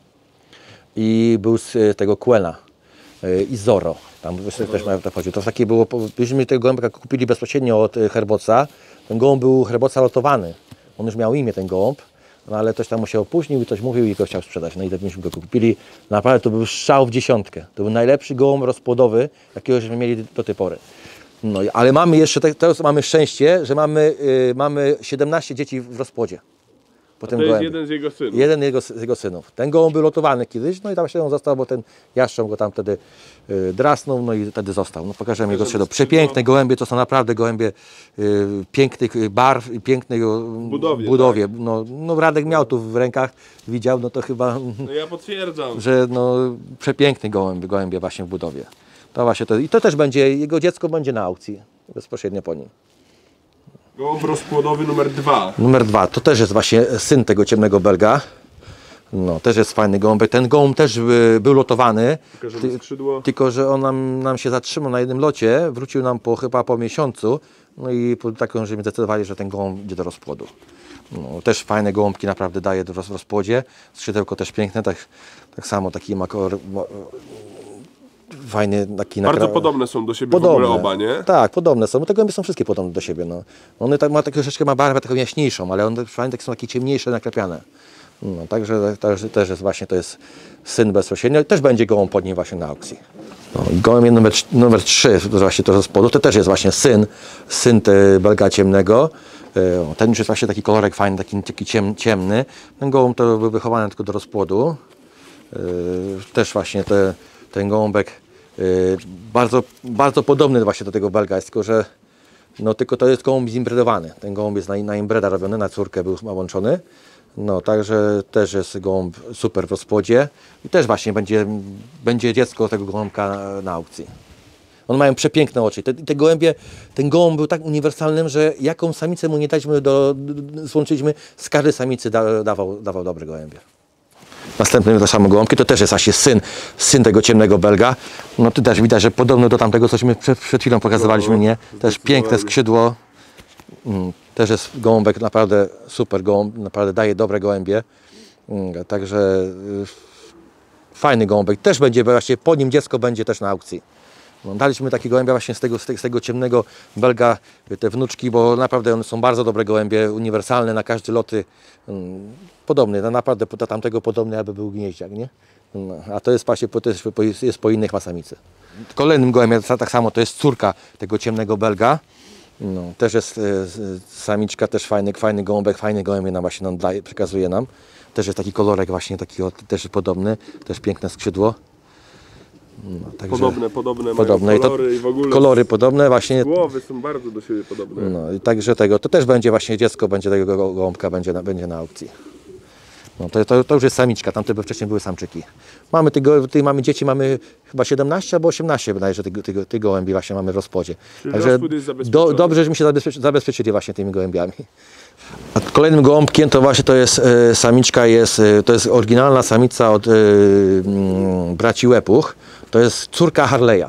i był z tego Quena i Zorro. Tam też chodził. To takie było, byśmy tego gołębka kupili bezpośrednio od Herboca. Ten gołąb był Herboca lotowany. On już miał imię, ten gołąb, no ale ktoś tam mu się opóźnił i ktoś mówił i go chciał sprzedać. No i myśmy go kupili. Naprawdę to był strzał w dziesiątkę. To był najlepszy gołąb rozpłodowy, jakiego żeśmy mieli do tej pory. No, ale mamy jeszcze, teraz mamy szczęście, że mamy 17 dzieci w rozpłodzie. To jest jeden z jego synów. Jeden z jego synów. Ten gołąb był lotowany kiedyś, no i tam się on został, bo ten jastrząb go tam wtedy drasnął, no i wtedy został. No pokażemy jego skrzydło. Przepiękne gołębie, to są naprawdę gołębie pięknych barw i pięknej budowie. Tak. No Radek miał tu w rękach, widział, no to chyba, No ja potwierdzam. że no przepiękny gołębie właśnie w budowie. To właśnie to, i to też będzie, jego dziecko będzie na aukcji, bezpośrednio po nim. Gołąb rozpłodowy numer 2. Numer 2, to też jest właśnie syn tego ciemnego belga. No, też jest fajny gołąbek. Ten gołąb też był lotowany, tylko że on nam się zatrzymał na jednym locie, wrócił nam chyba po miesiącu, no i taką, żeśmy zdecydowali, że ten gołąb idzie do rozpłodu. No, też fajne gołąbki naprawdę daje w rozpłodzie, skrzydełko też piękne, tak samo taki fajny taki bardzo podobne są do siebie w ogóle oba, nie? Tak, podobne są. Te gołębie są wszystkie podobne do siebie. No. One tak, troszeczkę ma barwę taką jaśniejszą, ale one fajnie są takie ciemniejsze, naklepiane. No, także też jest właśnie, to jest syn bezpośrednio. Też będzie gołąb pod nim właśnie na aukcji. No, i gołębie numer 3, właśnie to z spodu, to też jest właśnie syn belga ciemnego. Ten już jest właśnie taki kolorek fajny, taki ciemny. Ten gołąb to był wychowany tylko do rozpłodu. Też właśnie ten gołąbek bardzo, bardzo podobny właśnie do tego belga, jest tylko że tylko to jest gołąb zimbredowany. Ten gołąb jest na imbreda robiony, na córkę był łączony. No także też jest gołąb super w rozpłodzie i też właśnie będzie dziecko tego gołąbka na aukcji. One mają przepiękne oczy. Te gołębie, ten gołąb był tak uniwersalnym, że jaką samicę mu nie daliśmy, złączyliśmy, z każdej samicy dawał dobre gołębie. Następny to samo gołąbki, to też jest właśnie syn tego ciemnego belga. No tu też widać, że podobno do tamtego, cośmy przed chwilą pokazywaliśmy, nie? Też piękne skrzydło. Też jest gołąbek, naprawdę super gołąb, naprawdę daje dobre gołębie. Także fajny gołąbek. Też będzie właśnie, po nim dziecko będzie też na aukcji. No, daliśmy takie gołębia właśnie z tego ciemnego belga, te wnuczki, bo naprawdę one są bardzo dobre gołębie, uniwersalne na każde loty. Podobny, no naprawdę do tamtego podobny, aby był gnieździak, nie? No, a to jest właśnie jest po innych masamicy. Kolejnym gołębiem tak samo to jest córka tego ciemnego belga. No, też jest samiczka, też fajny gołąbek, fajny gołębie nam właśnie przekazuje nam. Też jest taki kolorek właśnie, taki też podobny, też piękne skrzydło. No, także podobne kolory i w ogóle kolory podobne właśnie. Głowy są bardzo do siebie podobne. No i także to też będzie właśnie dziecko, będzie tego gołąbka, będzie na aukcji. No, to już jest samiczka, tamte wcześniej były samczyki. Mamy dzieci, mamy chyba 17 albo 18 wydaje, że tych gołębi właśnie mamy w rozpłodzie. Czyli także dobrze, żeśmy się zabezpieczyli właśnie tymi gołębiami. A kolejnym gołąbkiem to właśnie to jest samiczka, to jest oryginalna samica od braci Łepuch. To jest córka Harley'a.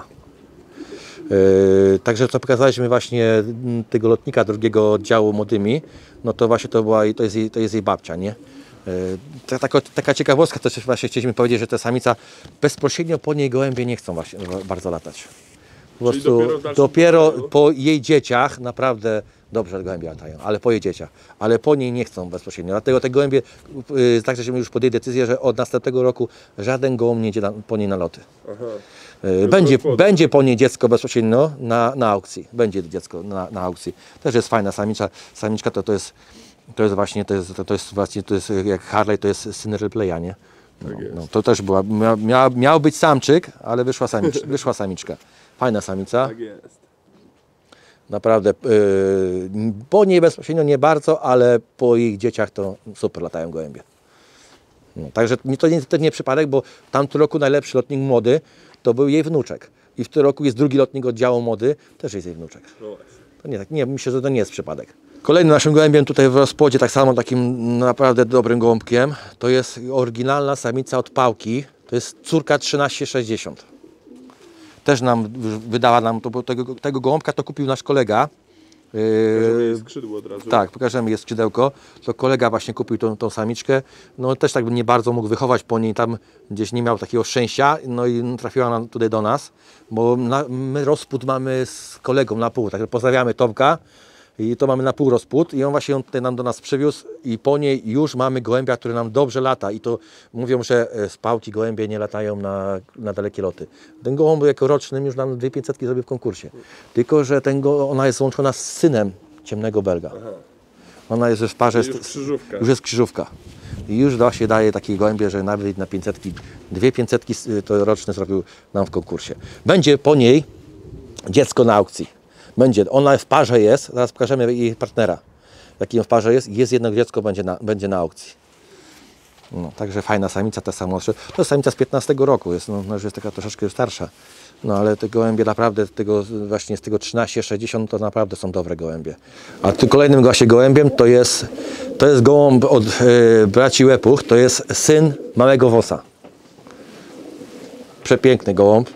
Także co pokazaliśmy właśnie tego lotnika drugiego oddziału młodymi, no to właśnie to jest jej babcia, nie? Taka ciekawostka, to też właśnie chcieliśmy powiedzieć, że ta samica bezpośrednio po niej gołębie nie chcą właśnie bardzo latać. Po Czyli prostu dopiero w dalszym dopiero ciągu? po jej dzieciach naprawdę dobrze gołębie latają, ale po jej dzieciach, ale po niej nie chcą bezpośrednio. Dlatego te gołębie, tak żeśmy już podjęli decyzję, że od następnego roku żaden gołąb nie idzie po niej na loty. Aha. Będzie po niej dziecko bezpośrednio na aukcji. Będzie dziecko na aukcji. Też jest fajna samiczka to jest właśnie, to jest jak Harley, to jest syn Ripley'a, nie? No, to też miał być samczyk, ale wyszła samiczka. Fajna samica. Tak jest. Naprawdę, po niej bezpośrednio nie bardzo, ale po ich dzieciach to super latają gołębie. No, także to nie przypadek, bo w tamtym roku najlepszy lotnik młody to był jej wnuczek. I w tym roku jest drugi lotnik oddziału młody, też jest jej wnuczek. To nie, myślę, że to nie jest przypadek. Kolejnym naszym gołębiem tutaj w rozpłodzie, tak samo takim naprawdę dobrym gołąbkiem, to jest oryginalna samica od Pałki, to jest córka 1360. Też wydała nam, tego gołąbka to kupił nasz kolega. Pokażemy jej skrzydło od razu. Tak, pokażemy jej skrzydełko. To kolega właśnie kupił tą samiczkę. No też tak nie bardzo mógł wychować po niej, tam gdzieś nie miał takiego szczęścia. No i trafiła tutaj do nas, bo my rozpód mamy z kolegą na pół. Także pozdrawiamy Tomka. I to mamy na pół rozpód i on właśnie ją tutaj nam do nas przywiózł i po niej już mamy gołębia, który nam dobrze lata i to mówią, że z Pałki gołębie nie latają na dalekie loty. Ten gołąb jako rocznym już nam 2500 zrobił w konkursie. Tylko, że ona jest złączona z synem ciemnego Belga. Aha. Ona jest w parze... Już krzyżówka. Już jest krzyżówka. I już właśnie daje takie gołębie, że nawet na 500, 2500 to roczny zrobił nam w konkursie. Będzie po niej dziecko na aukcji. Ona w parze jest, zaraz pokażemy jej partnera, jakim w parze jest jedno dziecko, będzie na aukcji. No, także fajna samica, ta sama. To jest samica z 15 roku, już jest taka troszeczkę starsza. No ale te gołębie naprawdę, właśnie z tego 1360 to naprawdę są dobre gołębie. A kolejnym właśnie gołębiem to jest gołąb od braci Łepuch, to jest syn małego Wosa. Przepiękny gołąb.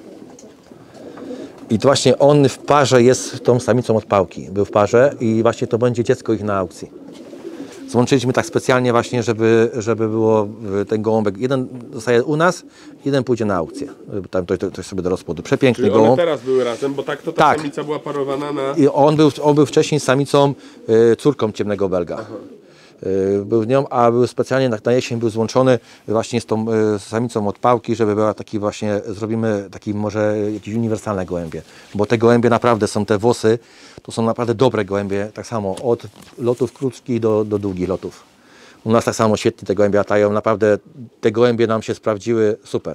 I to właśnie on w parze jest z tą samicą od Pałki. Był w parze i właśnie to będzie dziecko ich na aukcji. Złączyliśmy tak specjalnie właśnie, żeby było ten gołąbek. Jeden zostaje u nas, jeden pójdzie na aukcję. Tam to sobie do rozpłodu. Przepiękny Czyli gołąb. one teraz były razem, bo tak to ta samica była parowana na... I on był wcześniej z samicą, córką ciemnego Belga. Aha. Był z nią, a był specjalnie na jesień był złączony właśnie z tą samicą od Pałki, żeby była taki właśnie, zrobimy taki może jakieś uniwersalne gołębie, bo te gołębie naprawdę są, te włosy, to są naprawdę dobre gołębie, tak samo od lotów krótkich do długich lotów. U nas tak samo świetnie te gołębie latają, naprawdę te gołębie nam się sprawdziły super.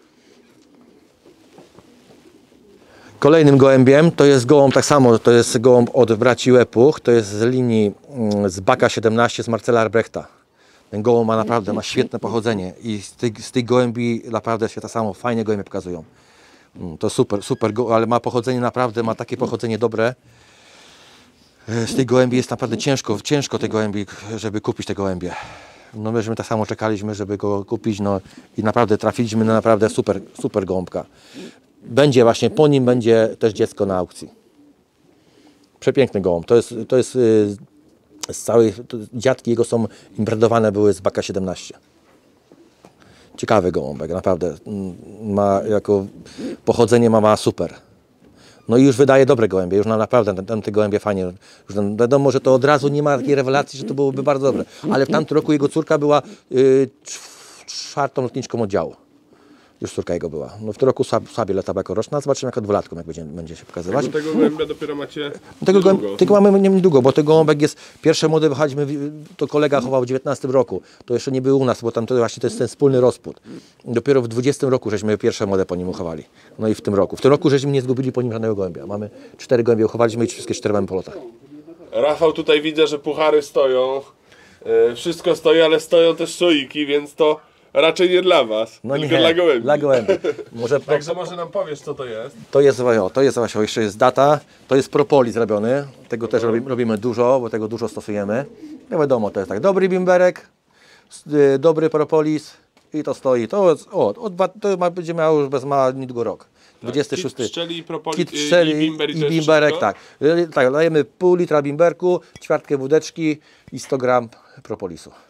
Kolejnym gołębiem to jest gołąb, tak samo, to jest gołąb od braci Łepuch, to jest z linii z Baka 17 z Marcela Arbrechta. Ten gołąb ma świetne pochodzenie i z tych gołębi naprawdę się tak samo fajnie gołębie pokazują. To super, ale ma pochodzenie naprawdę, ma takie pochodzenie dobre. Z tych gołębi jest naprawdę ciężko te gołębi, żeby kupić te gołębie. No myśmy tak samo czekaliśmy, żeby go kupić, no i naprawdę trafiliśmy na naprawdę super gołąbka. Będzie właśnie, po nim będzie też dziecko na aukcji. Przepiękny gołąb. To jest z całej, dziadki jego są impredowane były z Baka 17. Ciekawy gołąbek, naprawdę. Ma jako pochodzenie ma super. No i już wydaje dobre gołębie, już naprawdę te gołębie fajnie. Już wiadomo, że to od razu nie ma takiej rewelacji, że to byłoby bardzo dobre. Ale w tamtym roku jego córka była czwartą lotniczką oddziału. Już córka jego była. No w tym roku słabiej latała jako roczna, zobaczymy jako dwulatką, jak będzie się pokazywać. Bo tego gołębia dopiero macie Tego mamy niedługo, bo ten gołąbek jest, pierwsze młode wychaliśmy, to kolega chował w 19 roku, to jeszcze nie był u nas, bo tam to właśnie to jest ten wspólny rozpód. Dopiero w 20 roku żeśmy pierwsze młode po nim uchowali. No i w tym roku. W tym roku żeśmy nie zgubili po nim żadnego gołębia. Mamy 4 gołębie uchowaliśmy i wszystkie 4 mamy po lotach. Rafał, tutaj widzę, że puchary stoją, wszystko stoi, ale stoją też szoiki, więc to raczej nie dla was, no tylko nie, dla gołębi. Dla gołębi. Także może nam powiesz, co to jest? To jest właśnie, jeszcze jest data, to jest propolis robiony, tego też robimy dużo, bo tego dużo stosujemy. No wiadomo, to jest tak, dobry bimberek, dobry propolis i to stoi, to będzie miało już bez niedługo rok. 26. Kit pszczeli, propolis, Kit pszczeli i bimberek, tak. Tak, dajemy pół litra bimberku, ćwiartkę wódeczki i 100 gram propolisu.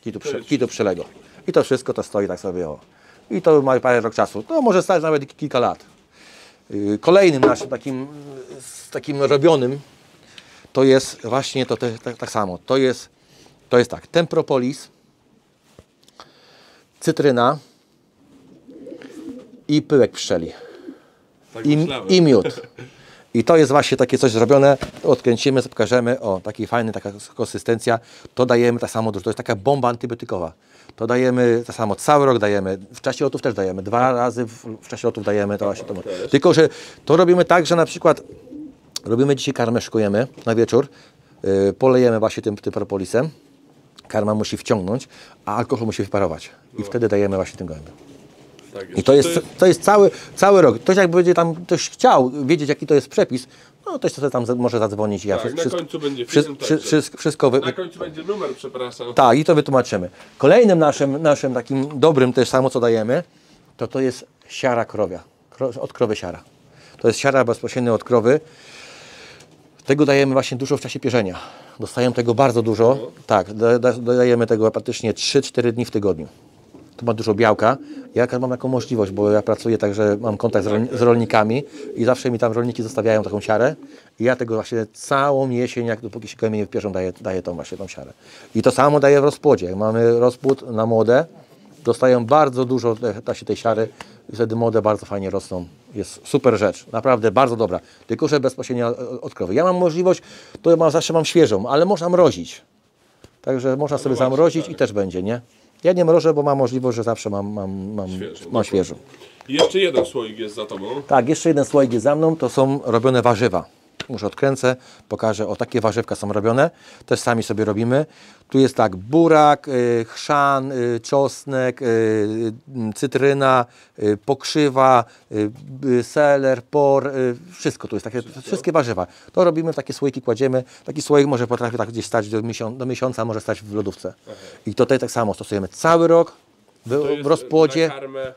kitu pszczelego. I to wszystko to stoi tak sobie, o. I to ma parę rok czasu. To może stać nawet kilka lat. Kolejnym naszym takim robionym to jest właśnie to tak samo. To jest tak, ten propolis, cytryna i pyłek pszczeli. Tak I miód. I to jest właśnie takie coś zrobione, odkręcimy, pokażemy, o, taki fajny, taka konsystencja, to dajemy tak samo dużo, to jest taka bomba antybiotykowa. To dajemy tak samo, cały rok dajemy, w czasie lotów też dajemy, 2 razy w czasie lotów dajemy to właśnie. Tylko, że to robimy tak, że na przykład robimy dzisiaj karmę, szykujemy na wieczór, polejemy właśnie tym propolisem, karma musi wciągnąć, a alkohol musi wyparować. I wtedy dajemy właśnie tym gołębiom. Tak I to jest cały rok. Ktoś jak będzie tam ktoś chciał wiedzieć, jaki to jest przepis, no to sobie tam może zadzwonić. Na końcu będzie film, wszystko na końcu będzie numer, przepraszam. Tak, i to wytłumaczymy. Kolejnym naszym takim dobrym też samo co dajemy, to jest siara krowia. Od krowy siara. To jest siara bezpośrednio od krowy. Tego dajemy właśnie dużo w czasie pierzenia. Dostają tego bardzo dużo. Tak, dodajemy tego praktycznie 3-4 dni w tygodniu. To ma dużo białka. Ja mam taką możliwość, bo ja pracuję tak, że mam kontakt z rolnikami i zawsze mi tam rolniki zostawiają taką siarę i ja tego właśnie całą jesień, dopóki się gołębie nie wypierzą, daję tą siarę. I to samo daję w rozpłodzie. Jak mamy rozpłód na młode, dostają bardzo dużo tej siary i wtedy młode bardzo fajnie rosną. Jest super rzecz, naprawdę bardzo dobra. Tylko że bezpośrednio od krowy. Ja mam możliwość, zawsze mam świeżą, ale można mrozić. Także można sobie zamrozić i też będzie, nie? Ja nie mrożę, bo mam możliwość, że zawsze mam świeżą. I jeszcze jeden słoik jest za tobą. Tak, jeszcze jeden słoik jest za mną, to są robione warzywa. Może odkręcę, pokażę, o takie warzywka są robione, też sami sobie robimy. Tu jest tak, burak, chrzan, czosnek, cytryna, pokrzywa, seler, por, wszystko tu jest, wszystkie warzywa. To robimy, w takie słoiki kładziemy, taki słoik może potrafi tak gdzieś stać do miesiąca, może stać w lodówce. I tutaj tak samo stosujemy cały rok. W rozpłodzie,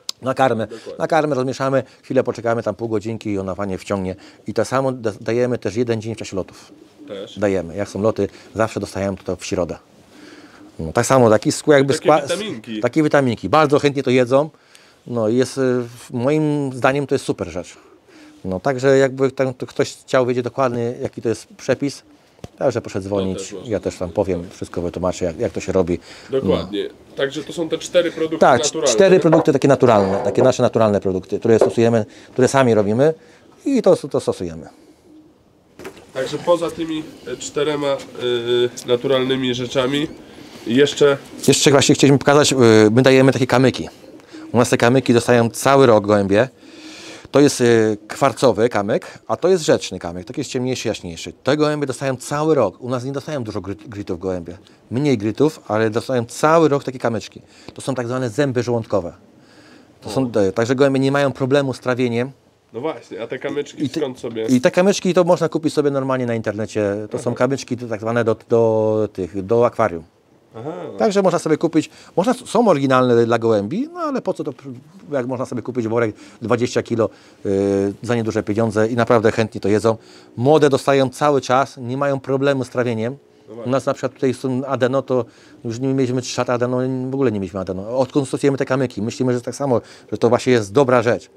na karmę rozmieszamy, chwilę poczekamy, tam pół godzinki i ona fajnie wciągnie. I to samo dajemy też 1 dzień w czasie lotów. Też. Dajemy, jak są loty, zawsze dostajemy to w środę. No, tak samo, takie witaminki, bardzo chętnie to jedzą. No jest, moim zdaniem to jest super rzecz. No także jakby ktoś chciał wiedzieć dokładnie, jaki to jest przepis, także proszę dzwonić, ja też tam powiem, wszystko wytłumaczę, jak to się robi. Dokładnie. No. Także to są te 4 produkty naturalne. Tak, 4 produkty takie naturalne, takie nasze naturalne produkty, które stosujemy, które sami robimy i to stosujemy. Także poza tymi 4 naturalnymi rzeczami jeszcze właśnie chcieliśmy pokazać, my dajemy takie kamyki. U nas te kamyki dostają cały rok gołębie. To jest kwarcowy kamyk, a to jest rzeczny kamyk, taki jest ciemniejszy, jaśniejszy. Te gołębie dostają cały rok. U nas nie dostają dużo gritów gołębie. Mniej gritów, ale dostają cały rok takie kamyczki. To są tak zwane zęby żołądkowe. Także gołębie nie mają problemu z trawieniem. No właśnie, a te kamyczki skąd sobie? I te kamyczki to można kupić sobie normalnie na internecie. To są kamyczki tak zwane do akwarium. Aha. Także można sobie kupić, są oryginalne dla gołębi, no ale po co to, jak można sobie kupić worek 20 kg za nieduże pieniądze i naprawdę chętnie to jedzą. Młode dostają cały czas, nie mają problemu z trawieniem. No u nas na przykład tutaj są adeno, to już nie mieliśmy 3 lata adeno, w ogóle nie mieliśmy adeno. Odkąd stosujemy te kamyki, myślimy, że tak samo, że to właśnie jest dobra rzecz.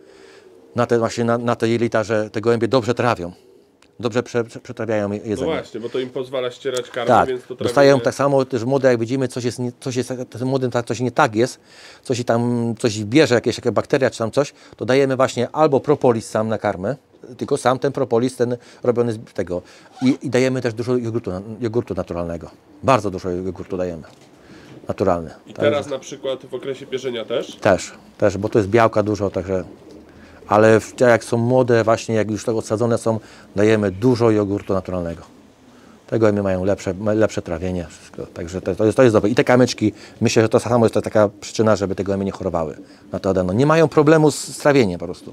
Na te jelita, że te gołębie dobrze trawią. Dobrze przetrawiają jedzenie. No właśnie, bo to im pozwala ścierać karmę, tak, więc to trawienie... dostają tak samo też młode, jak widzimy, młodym coś nie tak jest, coś bierze, jakaś bakteria czy tam coś, to dajemy właśnie albo propolis sam na karmę, tylko sam ten propolis, ten robiony z tego. I dajemy też dużo jogurtu naturalnego. Bardzo dużo jogurtu dajemy. Naturalny. I teraz na przykład w okresie pierzenia też? Też, bo to jest białka dużo, także... Ale jak są młode, właśnie jak już tak odsadzone są, dajemy dużo jogurtu naturalnego. Te gołębie mają lepsze trawienie, wszystko. Także to jest dobre. I te kamyczki, myślę, że to samo jest taka przyczyna, żeby te gołębie nie chorowały na to adeno. Nie mają problemu z trawieniem po prostu.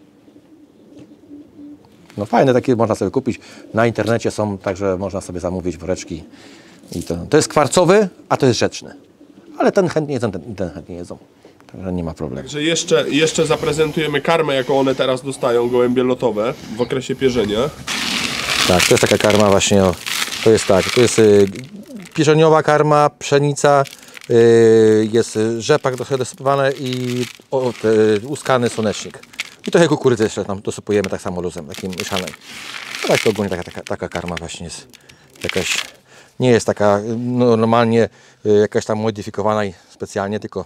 No fajne takie można sobie kupić. Na internecie są, także można sobie zamówić woreczki. I to jest kwarcowy, a to jest rzeczny. Ale ten chętnie jedzą, ten chętnie jedzą. Także nie ma problemu. Także jeszcze zaprezentujemy karmę, jaką one teraz dostają, gołębie lotowe, w okresie pierzenia. Tak, to jest taka karma właśnie, to jest pierzeniowa karma, pszenica, jest rzepak trochę dosypywany i łuskany słonecznik. I trochę kukurydzy jeszcze tam dosypujemy tak samo luzem, takim mieszanej. No tak to ogólnie taka karma właśnie jest jakaś, nie jest taka normalnie jakaś tam modyfikowana i specjalnie, tylko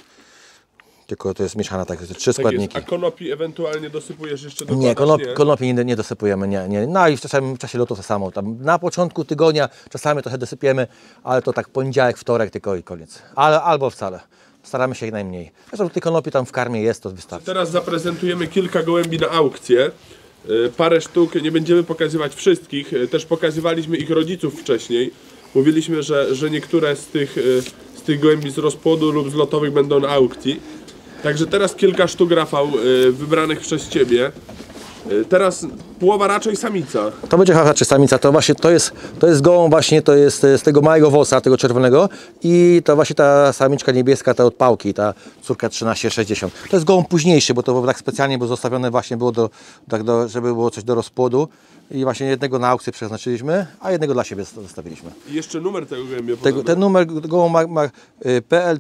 to jest mieszana, tak, trzy składniki. A konopi ewentualnie dosypujesz jeszcze do Nie, konopi nie dosypujemy, nie. No i w czasie lotu to samo. Tam na początku tygodnia czasami trochę dosypiemy, ale to tak poniedziałek, wtorek tylko i koniec. Albo wcale. Staramy się jak najmniej. Zresztą tych konopi tam w karmie jest, to wystarczy. Teraz zaprezentujemy kilka gołębi na aukcję. Parę sztuk, nie będziemy pokazywać wszystkich. Też pokazywaliśmy ich rodziców wcześniej. Mówiliśmy, że niektóre z tych gołębi z rozpłodu lub z lotowych będą na aukcji. Także teraz kilka sztuk, Rafał, wybranych przez Ciebie. Teraz połowa raczej samica. To będzie raczej samica, to właśnie to jest gołąb właśnie, to jest z tego małego wosa, tego czerwonego i to właśnie ta samiczka niebieska, ta od pałki, ta córka 1360. To jest gołąb późniejszy, bo to tak specjalnie było zostawione właśnie było żeby było coś do rozpłodu i właśnie jednego na aukcję przeznaczyliśmy, a jednego dla siebie zostawiliśmy. I jeszcze numer tego gołębia. Ten numer gołąb ma PL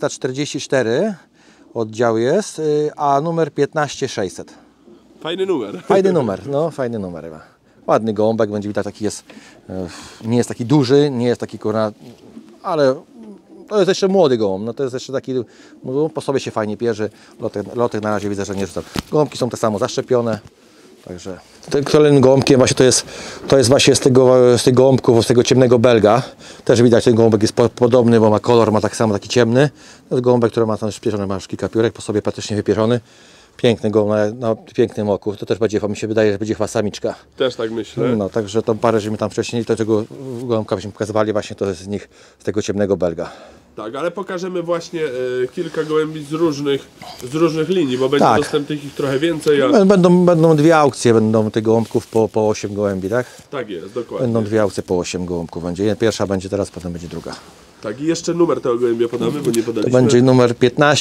444 oddział jest, a numer 15600. Fajny numer. Fajny numer, no fajny numer. Ładny gołąbek, będzie widać, taki jest, nie jest taki duży, nie jest taki ale to jest jeszcze młody gołąb, no to jest jeszcze taki, no, po sobie się fajnie pierze, lotek na razie widzę, że nie rzucam. Gołąbki są tak samo zaszczepione, także kolejnym gołąbkiem właśnie to jest właśnie z tych gołąbków, z tego ciemnego belga. Też widać, ten gołąbek jest podobny, bo ma kolor, ma tak samo taki ciemny. To jest gołąbek, który ma tam pierzony, ma już kilka piórek, po sobie praktycznie wypierzony. Piękny gołąb na pięknym oku. To też będzie, mi się wydaje, że będzie chyba samiczka. Też tak myślę. No, także tą parę, żeśmy tam wcześniej tego gołąbka byśmy pokazywali, właśnie to jest z tego ciemnego belga. Tak, ale pokażemy właśnie kilka gołębi z różnych linii, bo będzie dostępnych ich trochę więcej. Będą dwie aukcje, będą tych gołąbków po 8 gołębi, tak? Tak jest, dokładnie. Będą dwie aukcje po 8 gołąbków. Pierwsza będzie teraz, potem będzie druga. Tak, i jeszcze numer tego gołębia podamy, bo nie podaliśmy. To będzie numer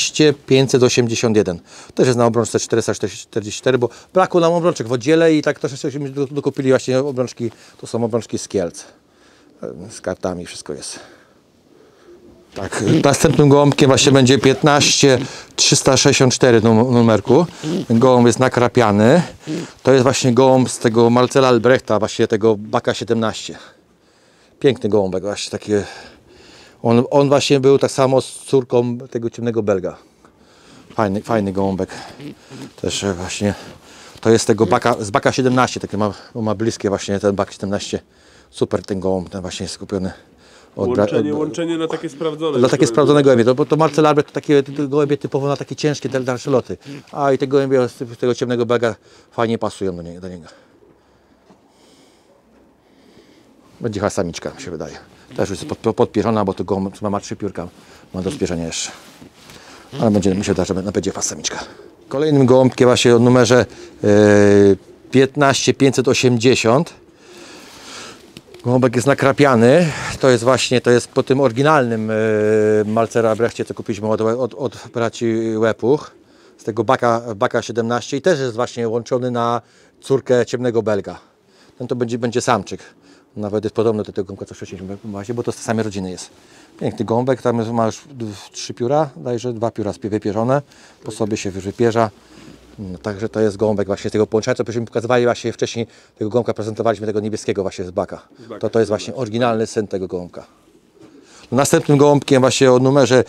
15581. Też jest na obrączce 444, bo brakło nam obrączek w oddziale i tak troszeczkę dokupili właśnie obrączki, to są obrączki z Kielc. Z kartami wszystko jest. Tak, następnym gołąbkiem właśnie będzie 15364 numerku. Ten gołąb jest nakrapiany. To jest właśnie gołąb z tego Marcela Albrechta, właśnie tego Baka 17. Piękny gołąbek, właśnie taki. On właśnie był tak samo z córką tego ciemnego belga. Fajny gołąbek. Też właśnie to jest tego z Baka 17, takie ma bliskie właśnie ten Bak 17. Super ten gołąb, ten właśnie jest skupiony. Łączenie na takie sprawdzone. Dla takie sprawdzone gołębie, bo to Marcel Albrecht to takie gołębie typowo na takie ciężkie dalsze loty. A i te gołębie z tego ciemnego belga fajnie pasują do niego. Będzie chyba samiczka, mi się wydaje. Też już jest podpierzona, bo to gołąb ma 3 piórka, ma do spierzenia jeszcze. Ale mi się wydaje, że będzie chyba samiczka. Kolejnym gołąbkiem właśnie o numerze 15580. Gołąbek jest nakrapiany. To jest po tym oryginalnym Marcela Albrechcie, co kupiliśmy od braci Łepuch. Z tego Baka 17 i też jest właśnie łączony na córkę ciemnego belga. Ten to będzie samczyk. Nawet jest podobny do tego gołąbka, co wcześniej właśnie, bo to z tej samej rodziny jest. Piękny gołąbek, tam ma już 3 pióra, dajże 2 pióra wypierzone, po sobie się wypierza. No, także to jest gołąbek właśnie z tego połączenia, co byśmy pokazywali właśnie wcześniej, tego gołąbka prezentowaliśmy, tego niebieskiego właśnie z Baka. To jest właśnie oryginalny syn tego gołąbka. Następnym gołąbkiem właśnie o numerze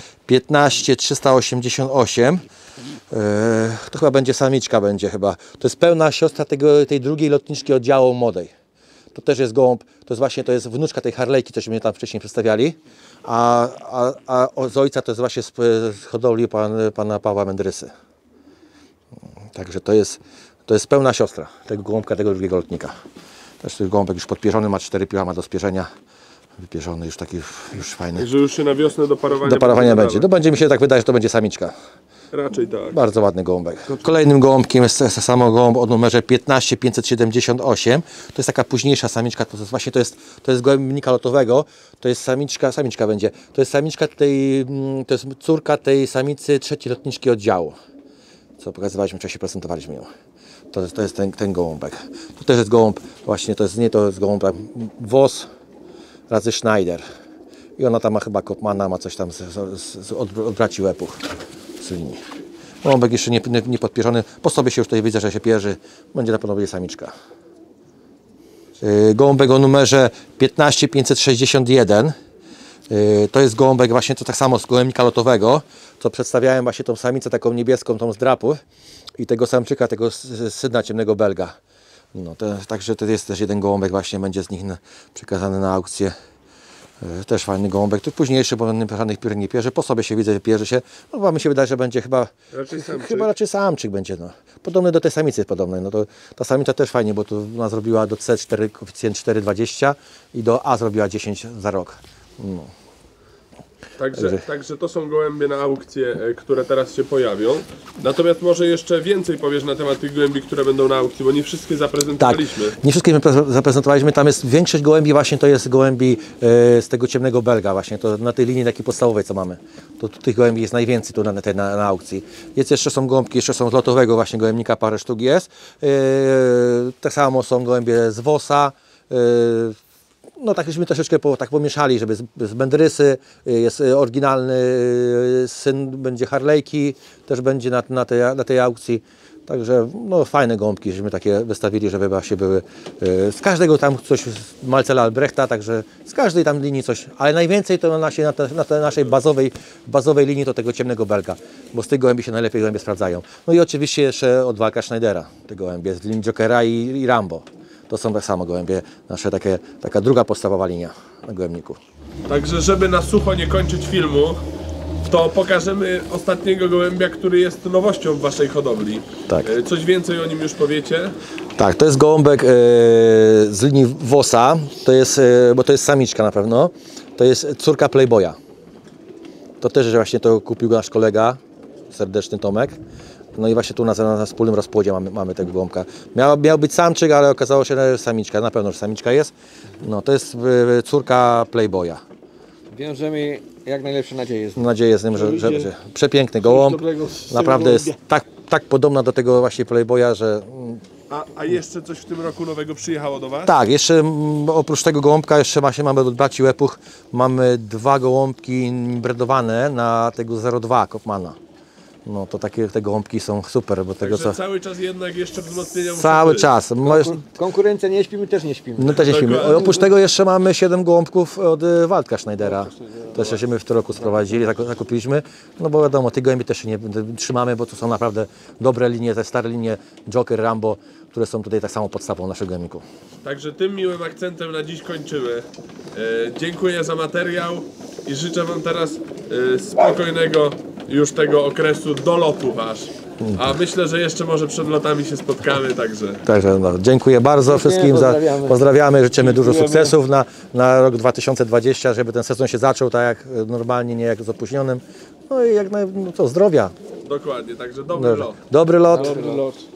15388 to chyba będzie samiczka chyba. To jest pełna siostra tej drugiej lotniczki oddziału młodej. To też jest gołąb, to jest wnuczka tej Harlejki, cośmy tam wcześniej przedstawiali, a z ojca to jest właśnie z hodowli pana Pawła Mendrysy. Także to jest pełna siostra tego gołąbka, tego drugiego lotnika. Też ten gołąbek już podpierzony, ma 4 pióra, ma do spierzenia. Wypierzony, już taki fajny. Że już się na wiosnę do parowania będzie. To będzie mi się tak wydaje, że to będzie samiczka. Raczej tak. Bardzo ładny gołąbek. Kolejnym gołąbkiem jest samo gołąb o numerze 15578. To jest taka późniejsza samiczka, to jest gołębnika lotowego. To jest samiczka będzie. To jest samiczka to jest córka tej samicy 3. lotniczki oddziału. Co pokazywaliśmy wcześniej, prezentowaliśmy ją. To jest ten gołąbek. To też jest gołąb, właśnie to jest gołąb WOS razy Schneider. i ona tam ma chyba kopmana, ma coś tam od braci łepuch z linii. Gołąbek jeszcze nie podpierzony, po sobie się już tutaj widzę, że się pierzy, będzie na pewno będzie samiczka. Gołąbek o numerze 15561. To jest gołąbek właśnie, to tak samo z gołębnika lotowego, co przedstawiałem właśnie tą samicę taką niebieską, tą z drapu i tego samczyka, tego syna ciemnego belga. No, także to jest też jeden gołąbek właśnie, będzie z nich przekazany na aukcję. Też fajny gołąbek, to późniejszy, bo żadnych piór nie pierze, po sobie się widzę, że pierze się, no chyba mi się wydaje, że będzie chyba raczej samczyk będzie, no. Podobny do tej samicy podobnej, no to ta samica też fajnie, bo tu ona zrobiła do C4 koeficjent 4,20 i do A zrobiła 10 za rok. No. Także to są gołębie na aukcję, które teraz się pojawią. Natomiast może jeszcze więcej powiesz na temat tych gołębi, które będą na aukcji, bo nie wszystkie zaprezentowaliśmy. Tak, nie wszystkie zaprezentowaliśmy, tam jest większość gołębi właśnie to jest gołębi z tego ciemnego belga właśnie, to na tej linii takiej podstawowej co mamy. To tych gołębi jest najwięcej tu na aukcji. Jeszcze są gołąbki, jeszcze są z lotowego właśnie gołębnika, parę sztuk jest. Tak samo są gołębie z WOS-a. No tak żeśmy troszeczkę tak pomieszali, żeby z Bendrysy, jest oryginalny syn, będzie Harlejki, też będzie na tej aukcji. Także no, fajne gołąbki, żeśmy takie wystawili, żeby właśnie były z każdego tam coś, z Marcela Albrechta, także z każdej tam linii coś, ale najwięcej to na tej naszej bazowej linii to tego ciemnego belga, bo z tych gołębi się najlepiej gołębie sprawdzają. No i oczywiście jeszcze od Walka Schneidera, te gołębie z linii Jokera i Rambo. To są tak samo gołębie, taka druga podstawowa linia na gołębniku. Także żeby na sucho nie kończyć filmu, to pokażemy ostatniego gołębia, który jest nowością w waszej hodowli. Tak. Coś więcej o nim już powiecie? Tak, to jest gołąbek z linii WOS-a, to jest, bo to jest samiczka na pewno, to jest córka Playboya. To też właśnie to kupił nasz kolega, serdeczny Tomek. No i właśnie tu na wspólnym rozpłodzie mamy tego gołąbka. Miał być samczyk, ale okazało się, że samiczka, na pewno, że samiczka jest. No to jest córka Playboya. Wiążemy jak najlepsze nadzieje. Mam nadzieję z nim, że będzie przepiękny gołąb. Naprawdę jest tak podobna do tego właśnie Playboya, że... A jeszcze coś w tym roku nowego przyjechało do was? Tak, jeszcze oprócz tego gołąbka jeszcze mamy od braci Łepuch, mamy dwa gołąbki bredowane na tego 0,2 Kaufmana. No to te gołąbki są super, bo tego co... cały czas jednak jeszcze wzmocnienia Cały czas. Konkurencja nie śpi, my też nie śpimy. No też nie śpimy. Oprócz tego jeszcze mamy 7 gołąbków od Waldka Schneidera. Też żeśmy w tym roku sprowadzili, zakupiliśmy. No bo wiadomo, tych gołębi też się nie trzymamy, bo to są naprawdę dobre linie, te stare linie Joker, Rambo, które są tutaj tak samo podstawą naszego gołębniku. Także tym miłym akcentem na dziś kończymy. Dziękuję za materiał i życzę wam teraz spokojnego już tego okresu do lotów aż. A myślę, że jeszcze może przed lotami się spotkamy, także... Także no, dziękuję bardzo wszystkim, pozdrawiamy, życzymy dużo sukcesów na rok 2020, żeby ten sezon się zaczął tak jak normalnie, nie jak z opóźnionym. No i zdrowia. Dokładnie, także dobry lot. Dobry lot. Dobry lot.